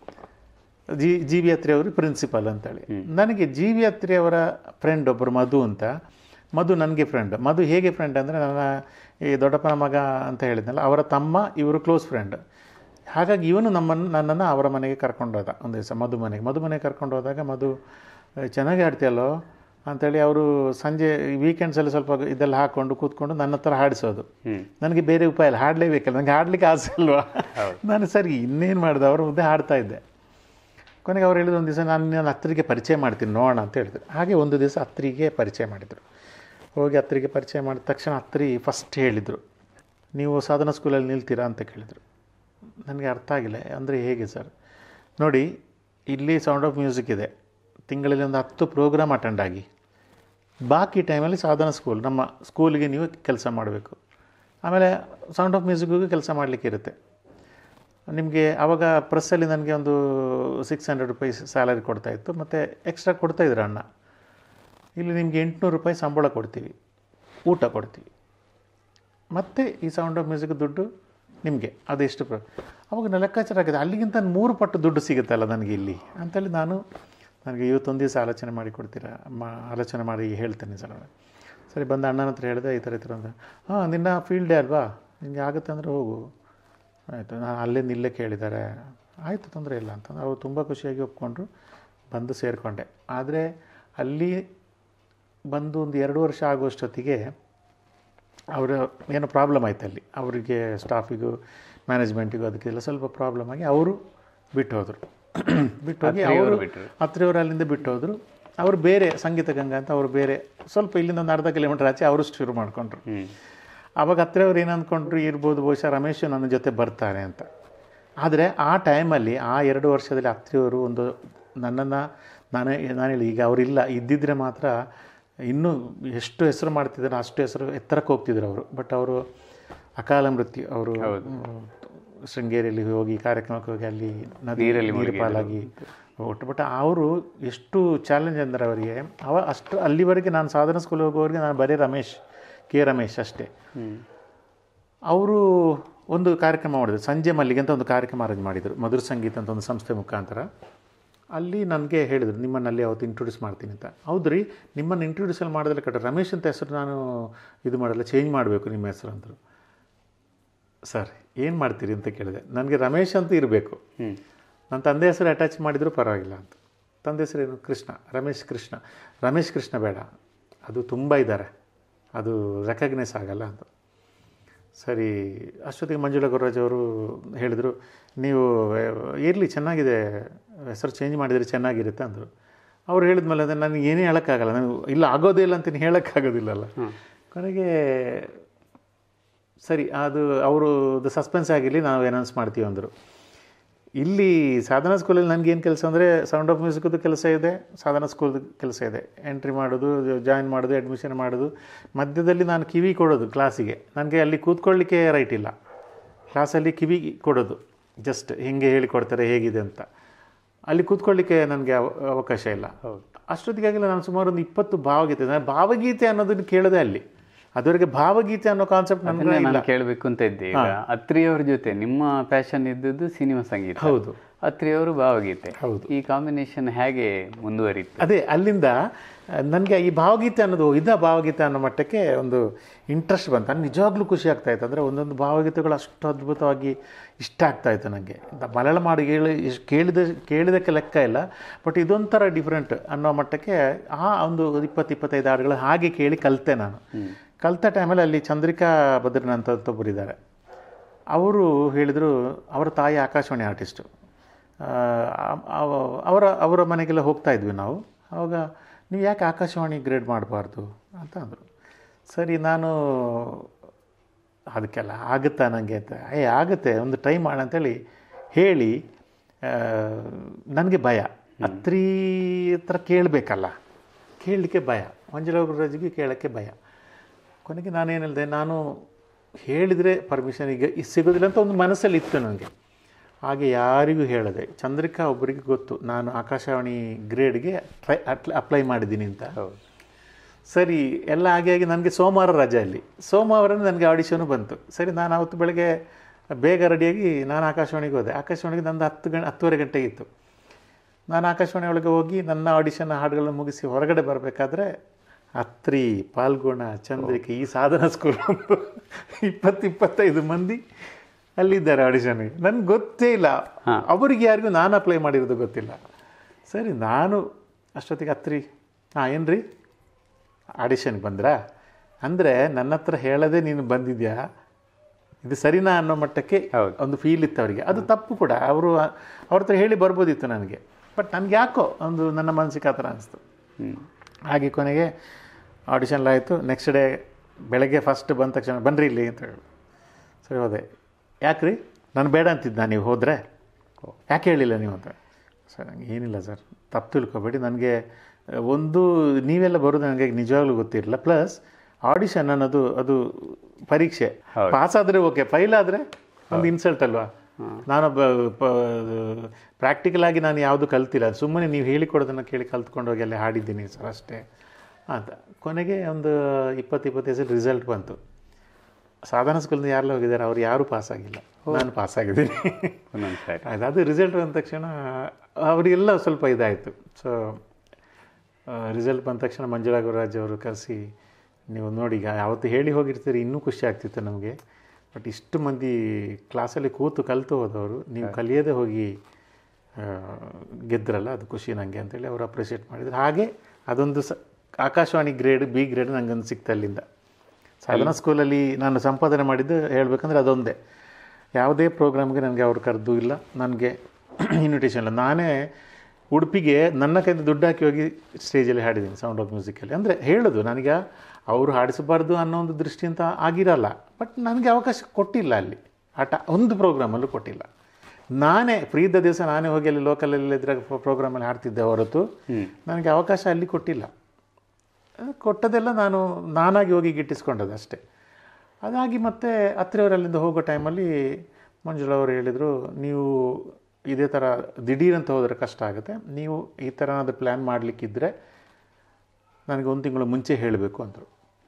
ಜಿ ಜಿ ವಿ ಅತ್ರಿಯವರು ಪ್ರಿನ್ಸಿಪಲ್ ಅಂತೇಳಿ. ನನಗೆ ಜಿ ವಿ ಅತ್ರಿಯವರ ಫ್ರೆಂಡ್ ಒಬ್ಬರು ಮಧು ಅಂತ. ಮಧು ನನಗೆ ಫ್ರೆಂಡ್. ಮಧು ಹೇಗೆ ಫ್ರೆಂಡ್ ಅಂದರೆ, ನನ್ನ ಈ ದೊಡ್ಡಪ್ಪನ ಮಗ ಅಂತ ಹೇಳಿದ್ನಲ್ಲ, ಅವರ ತಮ್ಮ ಇವರು ಕ್ಲೋಸ್ ಫ್ರೆಂಡ್. ಹಾಗಾಗಿ ಇವನು ನಮ್ಮನ್ನು ನನ್ನನ್ನು ಅವರ ಮನೆಗೆ ಕರ್ಕೊಂಡು ಹೋದ ಒಂದು ದಿವಸ, ಮಧು ಮನೆಗೆ. ಮಧು ಮನೆಗೆ ಕರ್ಕೊಂಡು ಹೋದಾಗ ಮಧು ಚೆನ್ನಾಗಿ ಆಡ್ತೀಯಲ್ಲೋ ಅಂಥೇಳಿ ಅವರು ಸಂಜೆ ವೀಕೆಂಡ್ಸಲ್ಲಿ ಸ್ವಲ್ಪ ಇದೆಲ್ಲ ಹಾಕ್ಕೊಂಡು ಕೂತ್ಕೊಂಡು ನನ್ನ ಹತ್ರ ಹಾಡಿಸೋದು. ನನಗೆ ಬೇರೆ ಉಪಾಯ ಇಲ್ಲ, ಹಾಡಲೇಬೇಕಲ್ಲ, ನನಗೆ ಹಾಡಲಿಕ್ಕೆ ಆಸೆ ಅಲ್ವಾ. ನಾನು ಸರಿ ಇನ್ನೇನು ಮಾಡಿದೆ, ಅವ್ರ ಮುಂದೆ ಹಾಡ್ತಾ ಇದ್ದೆ. ಕೊನೆಗೆ ಅವ್ರು ಹೇಳಿದ್ರು, ಒಂದು ದಿವಸ ನಾನು ನನ್ನ ಹತ್ರಿಗೆ ಪರಿಚಯ ಮಾಡ್ತೀನಿ ನೋಡೋಣ ಅಂತ ಹೇಳಿದ್ರು. ಹಾಗೆ ಒಂದು ದಿವಸ ಹತ್ರಿಗೆ ಪರಿಚಯ ಮಾಡಿದರು. ಹೋಗಿ ಹತ್ರಿಗೆ ಪರಿಚಯ ಮಾಡಿದ ತಕ್ಷಣ ಹತ್ರಿ ಫಸ್ಟ್ ಹೇಳಿದರು, ನೀವು ಸಾಧನಾ ಸ್ಕೂಲಲ್ಲಿ ನಿಲ್ತೀರಾ ಅಂತ ಕೇಳಿದರು. ನನಗೆ ಅರ್ಥ ಆಗಿಲ್ಲ. ಅಂದರೆ ಹೇಗೆ ಸರ್? ನೋಡಿ, ಇಲ್ಲಿ ಸೌಂಡ್ ಆಫ್ ಮ್ಯೂಸಿಕ್ ಇದೆ, ತಿಂಗಳಲ್ಲಿ ಒಂದು ಹತ್ತು ಪ್ರೋಗ್ರಾಮ್ ಅಟೆಂಡ್ ಆಗಿ, ಬಾಕಿ ಟೈಮಲ್ಲಿ ಸಾಧನಾ ಸ್ಕೂಲ್, ನಮ್ಮ ಸ್ಕೂಲಿಗೆ ನೀವು ಕೆಲಸ ಮಾಡಬೇಕು. ಆಮೇಲೆ ಸೌಂಡ್ ಆಫ್ ಮ್ಯೂಸಿಕ್ಗೂ ಕೆಲಸ ಮಾಡಲಿಕ್ಕೆ ಇರುತ್ತೆ ನಿಮಗೆ. ಆವಾಗ ಪ್ರೆಸ್ಸಲ್ಲಿ ನನಗೆ ಒಂದು ಸಿಕ್ಸ್ ಹಂಡ್ರೆಡ್ ರುಪೀಸ್ ಸ್ಯಾಲರಿ ಕೊಡ್ತಾಯಿತ್ತು, ಮತ್ತು ಎಕ್ಸ್ಟ್ರಾ ಕೊಡ್ತಾಯಿದ್ರು ಅಣ್ಣ. ಇಲ್ಲಿ ನಿಮಗೆ ಎಂಟುನೂರು ರೂಪಾಯಿ ಸಂಬಳ ಕೊಡ್ತೀವಿ, ಊಟ ಕೊಡ್ತೀವಿ, ಮತ್ತು ಈ ಸೌಂಡ್ ಆಫ್ ಮ್ಯೂಸಿಕ್ ದುಡ್ಡು ನಿಮಗೆ ಅದೆಷ್ಟು ಪ್ರ ಅವಾಗ ನಾನು ಲೆಕ್ಕಾಚಾರ ಆಗಿದೆ, ಅಲ್ಲಿಗಿಂತ ಮೂರು ಪಟ್ಟು ದುಡ್ಡು ಸಿಗುತ್ತಲ್ಲ ನನಗೆ ಇಲ್ಲಿ ಅಂತೇಳಿ ನಾನು ನನಗೆ ಇವತ್ತೊಂದು ದಿವಸ ಆಲೋಚನೆ ಮಾಡಿ ಕೊಡ್ತೀರಾ ಮಾ ಆಲೋಚನೆ ಮಾಡಿ ಹೇಳ್ತೇನೆ ಸರ್. ಸರಿ, ಬಂದ ಅಣ್ಣನ ಹತ್ರ ಹೇಳಿದೆ, ಈ ಥರ ಈ ಥರ ಅಂತ. ಹಾಂ, ನಿನ್ನ ಫೀಲ್ಡೇ ಅಲ್ವಾ, ನಿಮಗೆ ಆಗುತ್ತೆ ಅಂದರೆ ಹೋಗು. ಆಯಿತು, ನಾನು ಅಲ್ಲೇ ನಿಲ್ಲೇ ಕೇಳಿದ್ದಾರೆ, ಆಯಿತು ತೊಂದರೆ ಇಲ್ಲ ಅಂತ ಅವ್ರು ತುಂಬ ಖುಷಿಯಾಗಿ ಒಪ್ಕೊಂಡ್ರು. ಬಂದು ಸೇರಿಕೊಂಡೆ. ಆದರೆ ಅಲ್ಲಿ ಬಂದು ಒಂದು ಎರಡು ವರ್ಷ ಆಗುವಷ್ಟೊತ್ತಿಗೆ ಅವರ ಏನೋ ಪ್ರಾಬ್ಲಮ್ ಆಯ್ತು ಅಲ್ಲಿ. ಅವರಿಗೆ ಸ್ಟಾಫಿಗೂ ಮ್ಯಾನೇಜ್ಮೆಂಟಿಗೂ ಅದಕ್ಕೆಲ್ಲ ಸ್ವಲ್ಪ ಪ್ರಾಬ್ಲಮ್ ಆಗಿ ಅವರು ಬಿಟ್ಟು ಹೋದರು. ಬಿಟ್ಟು ಹೋಗಿ ಅವರು ಹತ್ತಿರವರು ಅಲ್ಲಿಂದ ಬಿಟ್ಟು ಹೋದರು. ಅವರು ಬೇರೆ ಸಂಗೀತ ಗಂಗಾ ಅಂತ ಅವರು ಬೇರೆ ಸ್ವಲ್ಪ ಇಲ್ಲಿಂದ ಒಂದು ಅರ್ಧ ಕಿಲೋಮೀಟರ್ ಆಚೆ ಅವರು ಶುರು ಮಾಡಿಕೊಂಡ್ರು. ಆವಾಗ ಹತ್ತಿರವ್ರು ಏನು ಅಂದ್ಕೊಂಡ್ರು ಇರ್ಬೋದು, ಬಹುಶಃ ರಮೇಶ್ ನನ್ನ ಜೊತೆ ಬರ್ತಾರೆ ಅಂತ. ಆದರೆ ಆ ಟೈಮಲ್ಲಿ ಆ ಎರಡು ವರ್ಷದಲ್ಲಿ ಅತ್ರಿಯವರು ಒಂದು ನನ್ನನ್ನು ನಾನು ನಾನು ಹೇಳಿ ಈಗ ಅವರಿಲ್ಲ, ಇದ್ದಿದ್ದರೆ ಮಾತ್ರ ಇನ್ನೂ ಎಷ್ಟು ಹೆಸರು ಮಾಡ್ತಿದ್ದಾರೆ ಅಷ್ಟು ಹೆಸರು ಎತ್ತರಕ್ಕೆ ಹೋಗ್ತಿದ್ರು ಅವರು. ಬಟ್ ಅವರು ಅಕಾಲ ಮೃತ್ಯು. ಅವರು ಶೃಂಗೇರಿಯಲ್ಲಿ ಹೋಗಿ ಕಾರ್ಯಕ್ರಮಕ್ಕೆ ಹೋಗಿ ಅಲ್ಲಿ ನದಿಯಲ್ಲಿ ನೀರು ಪಾಲಾಗಿ ಒಟ್ಟು. ಬಟ್ ಅವರು ಎಷ್ಟು ಚಾಲೆಂಜ್ ಅಂದರೆ ಅವರಿಗೆ ಅವ ಅಷ್ಟು ಅಲ್ಲಿವರೆಗೆ ನಾನು ಸಾಧನ ಸ್ಕೂಲ್ ಹೋಗೋವರೆಗೆ ನಾನು ಬರೀ ರಮೇಶ್ ಕೆ ರಮೇಶ್ ಅಷ್ಟೇ. ಅವರು ಒಂದು ಕಾರ್ಯಕ್ರಮ ಮಾಡಿದ್ರು, ಸಂಜೆ ಮಲ್ಲಿಗೆ ಅಂತ ಒಂದು ಕಾರ್ಯಕ್ರಮ ಅರೇಂಜ್ ಮಾಡಿದರು, ಮಧುರ ಸಂಗೀತ ಅಂತ ಒಂದು ಸಂಸ್ಥೆ ಮುಖಾಂತರ. ಅಲ್ಲಿ ನನಗೆ ಹೇಳಿದರು ನಿಮ್ಮನ್ನಲ್ಲಿ ಅವತ್ತು ಇಂಟ್ರೊಡ್ಯೂಸ್ ಮಾಡ್ತೀನಿ ಅಂತ. ಹೌದು ರೀ, ನಿಮ್ಮನ್ನು ಇಂಟ್ರೊಡ್ಯೂಸಲ್ಲಿ ಮಾಡೋದಲ್ಲ ಕಟ್ಟ ರಮೇಶ್ ಅಂತ ಹೆಸರು ನಾನು ಇದು ಮಾಡಲ್ಲ, ಚೇಂಜ್ ಮಾಡಬೇಕು ನಿಮ್ಮ ಹೆಸರು ಅಂದರು. ಸರ್ ಏನು ಮಾಡ್ತೀರಿ ಅಂತ ಕೇಳಿದೆ. ನನಗೆ ರಮೇಶ್ ಅಂತ ಇರಬೇಕು, ನನ್ನ ತಂದೆ ಹೆಸರು ಅಟ್ಯಾಚ್ ಮಾಡಿದರೂ ಪರವಾಗಿಲ್ಲ ಅಂತ. ತಂದೆ ಹೆಸರೇನು? ಕೃಷ್ಣ, ರಮೇಶ್ ಕೃಷ್ಣ. ರಮೇಶ್ ಕೃಷ್ಣ ಬೇಡ, ಅದು ತುಂಬ ಇದ್ದಾರೆ, ಅದು ರೆಕಗ್ನೈಸ್ ಆಗಲ್ಲ ಅಂತ. ಸರಿ, ಅಷ್ಟೊತ್ತಿಗೆ ಮಂಜುಳಾ ಗುರುರಾಜ್ ಅವರು ಹೇಳಿದರು, ನೀವು ಇರಲಿ ಚೆನ್ನಾಗಿದೆ, ಹೆಸರು ಚೇಂಜ್ ಮಾಡಿದರೆ ಚೆನ್ನಾಗಿರುತ್ತೆ ಅಂದರು. ಅವ್ರು ಹೇಳಿದ್ಮೇಲೆ ಅಂದರೆ ನನಗೆ ಏನೇ ಹೇಳೋಕ್ಕಾಗಲ್ಲ, ನನಗೆ ಇಲ್ಲ ಆಗೋದೇ ಇಲ್ಲ ಅಂತೀನಿ, ಹೇಳೋಕ್ಕಾಗೋದಿಲ್ಲಲ್ಲ. ಕೊನೆಗೆ ಸರಿ ಅದು ಅವರು ಸಸ್ಪೆನ್ಸ್ ಆಗಿರಲಿ, ನಾವು ಅನೌನ್ಸ್ ಮಾಡ್ತೀವಿ ಅಂದರು. ಇಲ್ಲಿ ಸಾಧನಾ ಸ್ಕೂಲಲ್ಲಿ ನನಗೇನು ಕೆಲಸ ಅಂದರೆ ಸೌಂಡ್ ಆಫ್ ಮ್ಯೂಸಿಕ್ದು ಕೆಲಸ ಇದೆ, ಸಾಧನಾ ಸ್ಕೂಲ್ದು ಕೆಲಸ ಇದೆ. ಎಂಟ್ರಿ ಮಾಡೋದು, ಜಾಯಿನ್ ಮಾಡೋದು, ಅಡ್ಮಿಷನ್ ಮಾಡೋದು, ಮಧ್ಯದಲ್ಲಿ ನಾನು ಕಿವಿ ಕೊಡೋದು ಕ್ಲಾಸಿಗೆ. ನನಗೆ ಅಲ್ಲಿ ಕೂತ್ಕೊಳ್ಳಿಕ್ಕೆ ರೈಟ್ ಇಲ್ಲ, ಕ್ಲಾಸಲ್ಲಿ ಕಿವಿ ಕೊಡೋದು, ಜಸ್ಟ್ ಹೇಗೆ ಹೇಳಿಕೊಡ್ತಾರೆ ಹೇಗಿದೆ ಅಂತ. ಅಲ್ಲಿ ಕೂತ್ಕೊಳ್ಳಿಕ್ಕೆ ನನಗೆ ಅವಕಾಶ ಇಲ್ಲ. ಅಷ್ಟೊತ್ತಿಗಾಗಿಲ್ಲ ನಾನು ಸುಮಾರು ಒಂದು ಇಪ್ಪತ್ತು ಭಾವಗೀತೆ, ನಾನು ಭಾವಗೀತೆ ಅನ್ನೋದನ್ನು ಕೇಳೋದೆ ಅಲ್ಲಿ. ಅದುವರೆಗೆ ಭಾವಗೀತೆ ಅನ್ನೋ ಕಾನ್ಸೆಪ್ಟ್ ನನಗೆ ನಾನು ಕೇಳಬೇಕು ಅಂತ ಇದ್ದೆ. ಈಗ ಅತ್ರಿಯವ್ರ ಜೊತೆ ನಿಮ್ಮ ಪ್ಯಾಷನ್ ಇದ್ದದ್ದು ಸಿನಿಮಾ ಸಂಗೀತ. ಹೌದು, ಅತ್ರಿಯವರು ಭಾವಗೀತೆ. ಹೌದು. ಈ ಕಾಂಬಿನೇಷನ್ ಹೇಗೆ ಮುಂದುವರಿತು? ಅದೇ ಅಲ್ಲಿಂದ ನನಗೆ ಈ ಭಾವಗೀತೆ ಅನ್ನೋದು ಇದ ಭಾವಗೀತೆ ಅನ್ನೋ ಮಟ್ಟಕ್ಕೆ ಒಂದು ಇಂಟ್ರೆಸ್ಟ್ ಬಂತು. ನನಗೆ ನಿಜವಾಗ್ಲೂ ಖುಷಿ ಆಗ್ತಾಯಿತ್ತು. ಅಂದರೆ ಒಂದೊಂದು ಭಾವಗೀತೆಗಳು ಅಷ್ಟು ಅದ್ಭುತವಾಗಿ ಇಷ್ಟ ಆಗ್ತಾಯಿತ್ತು ನನಗೆ. ಮಲಯಾಳಂ ಹಾಡು ಕೇಳಿ ಕೇಳಿದ ಕೇಳಿದಕ್ಕೆ ಲೆಕ್ಕ ಇಲ್ಲ, ಬಟ್ ಇದೊಂಥರ ಡಿಫ್ರೆಂಟ್ ಅನ್ನೋ ಮಟ್ಟಕ್ಕೆ ಆ ಒಂದು ಇಪ್ಪತ್ತು ಇಪ್ಪತ್ತೈದು ಹಾಡುಗಳು ಹಾಗೆ ಕೇಳಿ ಕಲಿತೆ ನಾನು. ಕಲಿತ ಟೈಮಲ್ಲಿ ಅಲ್ಲಿ ಚಂದ್ರಿಕಾ ಭದ್ರನ್ ಅಂತ ಒಬ್ಬರಿದ್ದಾರೆ. ಅವರು ಹೇಳಿದರು, ಅವರ ತಾಯಿ ಆಕಾಶವಾಣಿ ಆರ್ಟಿಸ್ಟು. ಅವರ ಅವರ ಮನೆಗೆಲ್ಲ ಹೋಗ್ತಾ ಇದ್ವಿ ನಾವು. ಆವಾಗ ನೀವು ಯಾಕೆ ಆಕಾಶವಾಣಿ ಗ್ರೇಡ್ ಮಾಡಬಾರ್ದು ಅಂತ ಅಂದರು. ಸರಿ, ನಾನು ಅದಕ್ಕೆಲ್ಲ ಆಗುತ್ತಾ ನನಗೆ ಅಂತ, ಏ ಆಗುತ್ತೆ, ಒಂದು ಟ್ರೈ ಮಾಡೋಣ ಅಂತೇಳಿ ಹೇಳಿ, ನನಗೆ ಭಯ, ಅತ್ರಿ ಹತ್ರ ಕೇಳಬೇಕಲ್ಲ, ಕೇಳಲಿಕ್ಕೆ ಭಯ, ಮಂಜುಳಾ ಗುರುರಾಜ್ಗೆ ಕೇಳೋಕ್ಕೆ ಭಯ. ಕೊನೆಗೆ ನಾನೇನು ಹೇಳಿದೆ, ನಾನು ಹೇಳಿದರೆ ಪರ್ಮಿಷನ್ ಈಗ ಸಿಗೋದಿಲ್ಲ ಅಂತ ಒಂದು ಮನಸ್ಸಲ್ಲಿ ಇತ್ತು ನನಗೆ. ಹಾಗೆ ಯಾರಿಗೂ ಹೇಳದೆ, ಚಂದ್ರಿಕಾ ಒಬ್ಬರಿಗೆ ಗೊತ್ತು ನಾನು ಆಕಾಶವಾಣಿ ಗ್ರೇಡ್ಗೆ ಟ್ರೈ ಅಪ್ಲೈ ಮಾಡಿದ್ದೀನಿ ಅಂತ. ಸರಿ, ಎಲ್ಲ ಹಾಗೆ ಆಗಿ ನನಗೆ ಸೋಮವಾರ ರಜೆಯಲ್ಲಿ, ಸೋಮವಾರ ನನಗೆ ಆಡಿಷನು ಬಂತು. ಸರಿ, ನಾನು ಅವತ್ತು ಬೆಳಗ್ಗೆ ಬೇಗ ರೆಡಿಯಾಗಿ ನಾನು ಆಕಾಶವಾಣಿಗೆ ಹೋದೆ. ಆಕಾಶವಾಣಿಗೆ ನಂದು ಹತ್ತು ಗಂಟೆ ಹತ್ತುವರೆ ಗಂಟೆಗೆ ಇತ್ತು. ನಾನು ಆಕಾಶವಾಣಿ ಒಳಗೆ ಹೋಗಿ ನನ್ನ ಆಡಿಷನ್ ಹಾಡುಗಳನ್ನು ಮುಗಿಸಿ ಹೊರಗಡೆ ಬರಬೇಕಾದ್ರೆ ಅತ್ರಿ, ಪಾಲ್ಗುಣ, ಚಂದ್ರಿಕೆ, ಈ ಸಾಧನಾ ಸ್ಕೂಲ್ ಇಪ್ಪತ್ತು ಇಪ್ಪತ್ತೈದು ಮಂದಿ ಅಲ್ಲಿದ್ದಾರೆ ಆಡಿಷನ್ಗೆ. ನನಗೆ ಗೊತ್ತೇ ಇಲ್ಲ, ಅವರಿಗೆ ಯಾರಿಗೂ ನಾನು ಅಪ್ಲೈ ಮಾಡಿರೋದು ಗೊತ್ತಿಲ್ಲ. ಸರಿ, ನಾನು ಅಷ್ಟೊತ್ತಿಗೆ ಅತ್ರಿ, ಹಾಂ ಏನು ರೀ ಆಡಿಷನ್ಗೆ ಬಂದ್ರಾ ಅಂದರೆ ನನ್ನ ಹತ್ರ ಹೇಳೋದೇ ನೀನು ಬಂದಿದ್ಯಾ, ಇದು ಸರಿನಾ ಅನ್ನೋ ಮಟ್ಟಕ್ಕೆ ಒಂದು ಫೀಲ್ ಇತ್ತು ಅವರಿಗೆ. ಅದು ತಪ್ಪು ಕೂಡ, ಅವರು ಅವ್ರ ಹತ್ರ ಹೇಳಿ ಬರ್ಬೋದಿತ್ತು ನನಗೆ. ಬಟ್ ನನಗೆ ಯಾಕೋ ಒಂದು ನನ್ನ ಮನಸ್ಸಿಗೆ ಆ ಥರ ಅನಿಸ್ತು. ಹಾಗೆ ಕೊನೆಗೆ ಆಡಿಷನ್ ಆಯಿತು. ನೆಕ್ಸ್ಟ್ ಡೇ ಬೆಳಗ್ಗೆ ಫಸ್ಟ್ ಬಂದ ತಕ್ಷಣ ಬನ್ನಿರಿ ಇಲ್ಲಿ ಅಂತ ಹೇಳಿ. ಸರಿ ಹೋದೆ. ಯಾಕೆ ರೀ, ನಾನು ಬೇಡ ಅಂತಿದ್ದ, ನೀವು ಹೋದರೆ ಯಾಕೆ ಹೇಳಿಲ್ಲ ನೀವು ಅಂತ. ಸರ್ ನನಗೆ ಏನಿಲ್ಲ ಸರ್, ತಪ್ಪು ತಿಳ್ಕೊಬೇಡಿ, ನನಗೆ ಒಂದು ನೀವೆಲ್ಲ ಬರೋದು ನನಗೆ ನಿಜವಾಗ್ಲೂ ಗೊತ್ತಿರಲಿಲ್ಲ. ಪ್ಲಸ್ ಆಡಿಷನ್ ಅನ್ನೋದು ಅದು ಪರೀಕ್ಷೆ, ಪಾಸ್ ಆದರೆ ಓಕೆ, ಫೈಲ್ ಆದರೆ ಒಂದು ಇನ್ಸಲ್ಟ್ ಅಲ್ವಾ. ನಾನೊಬ್ಬ ಪ್ರಾಕ್ಟಿಕಲ್ ಆಗಿ ನಾನು ಯಾವುದು ಕಲ್ತಿಲ್ಲ, ಸುಮ್ಮನೆ ನೀವು ಹೇಳಿಕೊಡೋದನ್ನು ಕೇಳಿ ಕಲ್ತ್ಕೊಂಡು ಹೋಗಿ ಅಲ್ಲಿ ಹಾಡಿದ್ದೀನಿ ಸರ್ ಅಷ್ಟೇ ಅಂತ. ಕೊನೆಗೆ ಒಂದು ಇಪ್ಪತ್ತು ಇಪ್ಪತ್ತೈದು ರಿಸಲ್ಟ್ ಬಂತು. ಸಾಧನಾ ಸ್ಕೂಲಿಂದ ಯಾರೆಲ್ಲ ಹೋಗಿದ್ದಾರೆ, ಅವ್ರು ಯಾರೂ ಪಾಸಾಗಿಲ್ಲ, ನಾನು ಪಾಸಾಗಿದ್ದೀನಿ. ಆಯ್ತು, ಅದು ರಿಸಲ್ಟ್ ಬಂದ ತಕ್ಷಣ ಅವರಿಗೆಲ್ಲ ಸ್ವಲ್ಪ ಇದಾಯಿತು. ಸೊ ರಿಸಲ್ಟ್ ಬಂದ ತಕ್ಷಣ ಮಂಜುಳಾ ಗುರುರಾಜ್ ಅವರು ಕರೆಸಿ, ನೀವು ನೋಡಿ ಈಗ ಯಾವತ್ತು ಹೇಳಿ ಹೋಗಿರ್ತೀರಿ, ಇನ್ನೂ ಖುಷಿ ಆಗ್ತಿತ್ತು ನಮಗೆ. ಬಟ್ ಇಷ್ಟು ಮಂದಿ ಕ್ಲಾಸಲ್ಲಿ ಕೂತು ಕಲಿತು ಹೋದವರು, ನೀವು ಕಲಿಯದೇ ಹೋಗಿ ಗೆದ್ರಲ್ಲ, ಅದು ಖುಷಿ ನನಗೆ ಅಂತೇಳಿ ಅವರು ಅಪ್ರಿಷಿಯೇಟ್ ಮಾಡಿದ್ರು. ಹಾಗೆ ಅದೊಂದು ಸ ಆಕಾಶವಾಣಿ ಗ್ರೇಡ್ ಬಿ ಗ್ರೇಡ್ ನನಗೊಂದು ಸಿಕ್ತು ಅಲ್ಲಿಂದ. ಸಾಧನಾ ಸ್ಕೂಲಲ್ಲಿ ನಾನು ಸಂಪಾದನೆ ಮಾಡಿದ್ದು ಹೇಳಬೇಕಂದ್ರೆ ಅದೊಂದೇ. ಯಾವುದೇ ಪ್ರೋಗ್ರಾಮ್ಗೆ ನನಗೆ ಅವ್ರು ಕರೆದು ಇಲ್ಲ, ನನಗೆ ಇನ್ವಿಟೇಷನ್ ಇಲ್ಲ. ನಾನೇ ಉಡುಪಿಗೆ ನನ್ನ ಕೈಯಿಂದ ದುಡ್ಡು ಹಾಕಿ ಹೋಗಿ ಸ್ಟೇಜಲ್ಲಿ ಹಾಡಿದ್ದೀನಿ ಸೌಂಡ್ ಆಫ್ ಮ್ಯೂಸಿಕಲ್ಲಿ. ಅಂದರೆ ಹೇಳೋದು ನನಗೆ ಅವರು ಹಾಡಿಸಬಾರ್ದು ಅನ್ನೋ ಒಂದು ದೃಷ್ಟಿಯಿಂದ ಆಗಿರಲ್ಲ, ಬಟ್ ನನಗೆ ಅವಕಾಶ ಕೊಟ್ಟಿಲ್ಲ ಅಲ್ಲಿ, ಆಟ ಒಂದು ಪ್ರೋಗ್ರಾಮಲ್ಲೂ ಕೊಟ್ಟಿಲ್ಲ. ನಾನೇ ಫ್ರೀ ಇದ್ದ ದಿವಸ ನಾನೇ ಹೋಗಿ ಅಲ್ಲಿ ಲೋಕಲಲ್ಲಿ ಇದ್ರಾಗ ಪ್ರೋಗ್ರಾಮಲ್ಲಿ ಹಾಡ್ತಿದ್ದೆ ಹೊರತು ನನಗೆ ಅವಕಾಶ ಅಲ್ಲಿ ಕೊಟ್ಟಿಲ್ಲ. ಕೊಟ್ಟದೆಲ್ಲ ನಾನು ನಾನಾಗಿ ಹೋಗಿ ಗಿಟ್ಟಿಸ್ಕೊಂಡದ್ದು ಅಷ್ಟೇ. ಅದಾಗಿ ಮತ್ತೆ ಹತ್ತಿರವರಲ್ಲಿಂದ ಹೋಗೋ ಟೈಮಲ್ಲಿ ಮಂಜುಳಾ ಅವರು ಹೇಳಿದರು, ನೀವು ಇದೇ ಥರ ದಿಢೀರಂತ ಹೋದರೆ ಕಷ್ಟ ಆಗುತ್ತೆ, ನೀವು ಈ ಥರ ಏನಾದರೂ ಪ್ಲ್ಯಾನ್ ಮಾಡಲಿಕ್ಕಿದ್ರೆ ನನಗೆ ಒಂದು ತಿಂಗಳು ಮುಂಚೆ ಹೇಳಬೇಕು ಅಂದರು.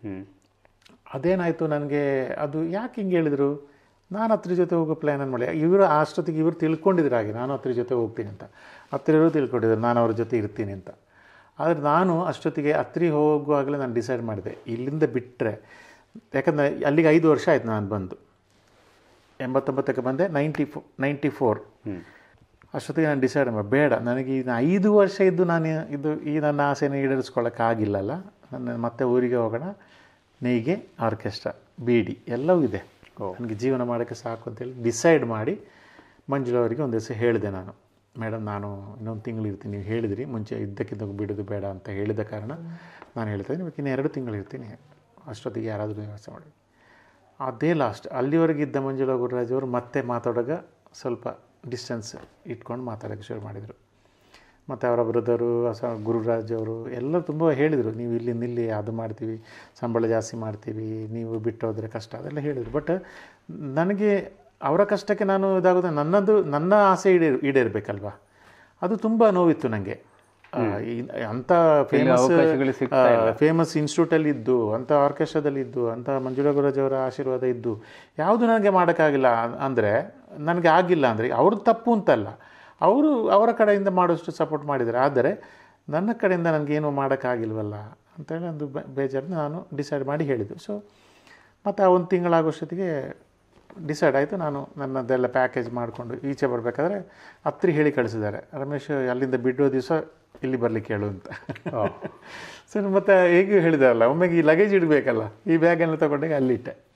ಅದೇನಾಯಿತು ನನಗೆ, ಅದು ಯಾಕೆ ಹಿಂಗೆ ಹೇಳಿದರು, ನಾನು ಹತ್ರ ಜೊತೆ ಹೋಗೋ ಪ್ಲ್ಯಾನ್ ಮಾಡಿ ಇವರು ಅಷ್ಟೊತ್ತಿಗೆ ಇವರು ತಿಳ್ಕೊಂಡಿದ್ರು ಹಾಗೆ ನಾನು ಹತ್ರ ಜೊತೆ ಹೋಗ್ತೀನಿ ಅಂತ. ಹತ್ತಿರವರು ತಿಳ್ಕೊಂಡಿದ್ರು ನಾನು ಅವ್ರ ಜೊತೆ ಇರ್ತೀನಿ ಅಂತ. ಆದರೆ ನಾನು ಅಷ್ಟೊತ್ತಿಗೆ ಹತ್ತಿರ ಹೋಗುವಾಗಲೇ ನಾನು ಡಿಸೈಡ್ ಮಾಡಿದೆ ಇಲ್ಲಿಂದ ಬಿಟ್ಟರೆ, ಯಾಕಂದರೆ ಅಲ್ಲಿಗೆ ಐದು ವರ್ಷ ಆಯಿತು ನಾನು ಬಂದು, ಎಂಬತ್ತೊಂಬತ್ತಕ್ಕೆ ಬಂದೆ, ನೈಂಟಿ ಫೋ ನೈಂಟಿ ಫೋರ್ ಅಷ್ಟೊತ್ತಿಗೆ ನಾನು ಡಿಸೈಡ್ ಮಾಡಿ ಬೇಡ ನನಗೆ ಈಗ ಐದು ವರ್ಷ ಇದ್ದು ನಾನು ಇದು ಈ ನನ್ನ ಆಸೆನ ಈಡೇರಿಸ್ಕೊಳ್ಳೋಕ್ಕಾಗಿಲ್ಲಲ್ಲ, ನನ್ನ ಮತ್ತೆ ಊರಿಗೆ ಹೋಗೋಣ, ನೇಯ್ಗೆ, ಆರ್ಕೆಸ್ಟ್ರಾ, ಬೀಡಿ ಎಲ್ಲವೂ ಇದೆ, ನನಗೆ ಜೀವನ ಮಾಡೋಕ್ಕೆ ಸಾಕು ಅಂತೇಳಿ ಡಿಸೈಡ್ ಮಾಡಿ ಮಂಜುಳಾ ಅವರಿಗೆ ಒಂದು ದಿವಸ ಹೇಳಿದೆ ನಾನು, ಮೇಡಮ್ ನಾನು ಇನ್ನೊಂದು ತಿಂಗಳು ಇರ್ತೀನಿ, ನೀವು ಹೇಳಿದಿರಿ ಮುಂಚೆ ಇದ್ದಕ್ಕಿದ್ದಾಗ ಬಿಡೋದು ಬೇಡ ಅಂತ ಹೇಳಿದ ಕಾರಣ ನಾನು ಹೇಳ್ತಾ ಇದ್ದೀನಿ, ಇನ್ನು ಎರಡು ತಿಂಗಳು ಇರ್ತೀನಿ, ಅಷ್ಟೊತ್ತಿಗೆ ಯಾರಾದರೂ ವ್ಯವಸ್ಥೆ ಮಾಡಿ. ಅದೇ ಲಾಸ್ಟ್. ಅಲ್ಲಿವರೆಗೆ ಇದ್ದ ಮಂಜುಳಾ ಗುರುರಾಜ್ ಅವರು ಮತ್ತೆ ಮಾತಾಡೋವಾಗ ಸ್ವಲ್ಪ ಡಿಸ್ಟೆನ್ಸ್ ಇಟ್ಕೊಂಡು ಮಾತಾಡೋಕ್ಕೆ ಶುರು ಮಾಡಿದರು. ಮತ್ತು ಅವರ ಬ್ರದರು ಸ ಗುರುರಾಜ್ ಅವರು ಎಲ್ಲ ತುಂಬ ಹೇಳಿದರು, ನೀವು ಇಲ್ಲಿ ನಿಲ್ಲಿ ಅದು ಮಾಡ್ತೀವಿ, ಸಂಬಳ ಜಾಸ್ತಿ ಮಾಡ್ತೀವಿ, ನೀವು ಬಿಟ್ಟು ಹೋದರೆ ಕಷ್ಟ, ಅದೆಲ್ಲ ಹೇಳಿದರು. ಬಟ್ ನನಗೆ ಅವರ ಕಷ್ಟಕ್ಕೆ ನಾನು ಇದಾಗೋದು, ನನ್ನದು ನನ್ನ ಆಸೆ ಈಡೇರ್ ಈಡೇರಬೇಕಲ್ವ, ಅದು ತುಂಬ ನೋವಿತ್ತು ನನಗೆ. ಅಂಥ ಫೇಮಸ್ ಫೇಮಸ್ ಇನ್ಸ್ಟಿಟ್ಯೂಟಲ್ಲಿ ಇದ್ದು, ಅಂಥ ಆರ್ಕೆಸ್ಟ್ರಾದಲ್ಲಿ ಇದ್ದು, ಅಂಥ ಮಂಜುಳಾ ಗುರುರಾಜ್ ಅವರ ಆಶೀರ್ವಾದ ಇದ್ದು ಯಾವುದು ನನಗೆ ಮಾಡೋಕ್ಕಾಗಿಲ್ಲ ಅಂದರೆ, ನನಗೆ ಆಗಿಲ್ಲ ಅಂದರೆ ಅವ್ರದ್ದು ತಪ್ಪು ಅಂತಲ್ಲ, ಅವರು ಅವರ ಕಡೆಯಿಂದ ಮಾಡೋಷ್ಟು ಸಪೋರ್ಟ್ ಮಾಡಿದ್ದಾರೆ, ಆದರೆ ನನ್ನ ಕಡೆಯಿಂದ ನನಗೇನು ಮಾಡೋಕ್ಕಾಗಿಲ್ವಲ್ಲ ಅಂತೇಳಿ ಒಂದು ಬೇಜಾರು ನಾನು ಡಿಸೈಡ್ ಮಾಡಿ ಹೇಳಿದ್ದು. ಸೊ ಮತ್ತು ಆ ಒಂದು ತಿಂಗಳಾಗೋಷ್ಟೊತ್ತಿಗೆ ಡಿಸೈಡ್ ಆಯಿತು. ನಾನು ನನ್ನದೆಲ್ಲ ಪ್ಯಾಕೇಜ್ ಮಾಡಿಕೊಂಡು ಈಚೆ ಬರಬೇಕಾದ್ರೆ ಹತ್ತಿರ ಹೇಳಿ ಕಳಿಸಿದ್ದಾರೆ, ರಮೇಶ್ ಅಲ್ಲಿಂದ ಬಿಡೋ ದಿವಸ ಇಲ್ಲಿ ಬರಲಿಕ್ಕೆ ಹೇಳು ಅಂತ. ಸರ್ ಮತ್ತು ಹೇಗೂ ಹೇಳಿದಾರಲ್ಲ, ಒಮ್ಮೆಗೆ ಈ ಲಗೇಜ್ ಇಡಬೇಕಲ್ಲ, ಈ ಬ್ಯಾಗನ್ನು ತೊಗೊಂಡಾಗ ಅಲ್ಲಿಟ್ಟೆ.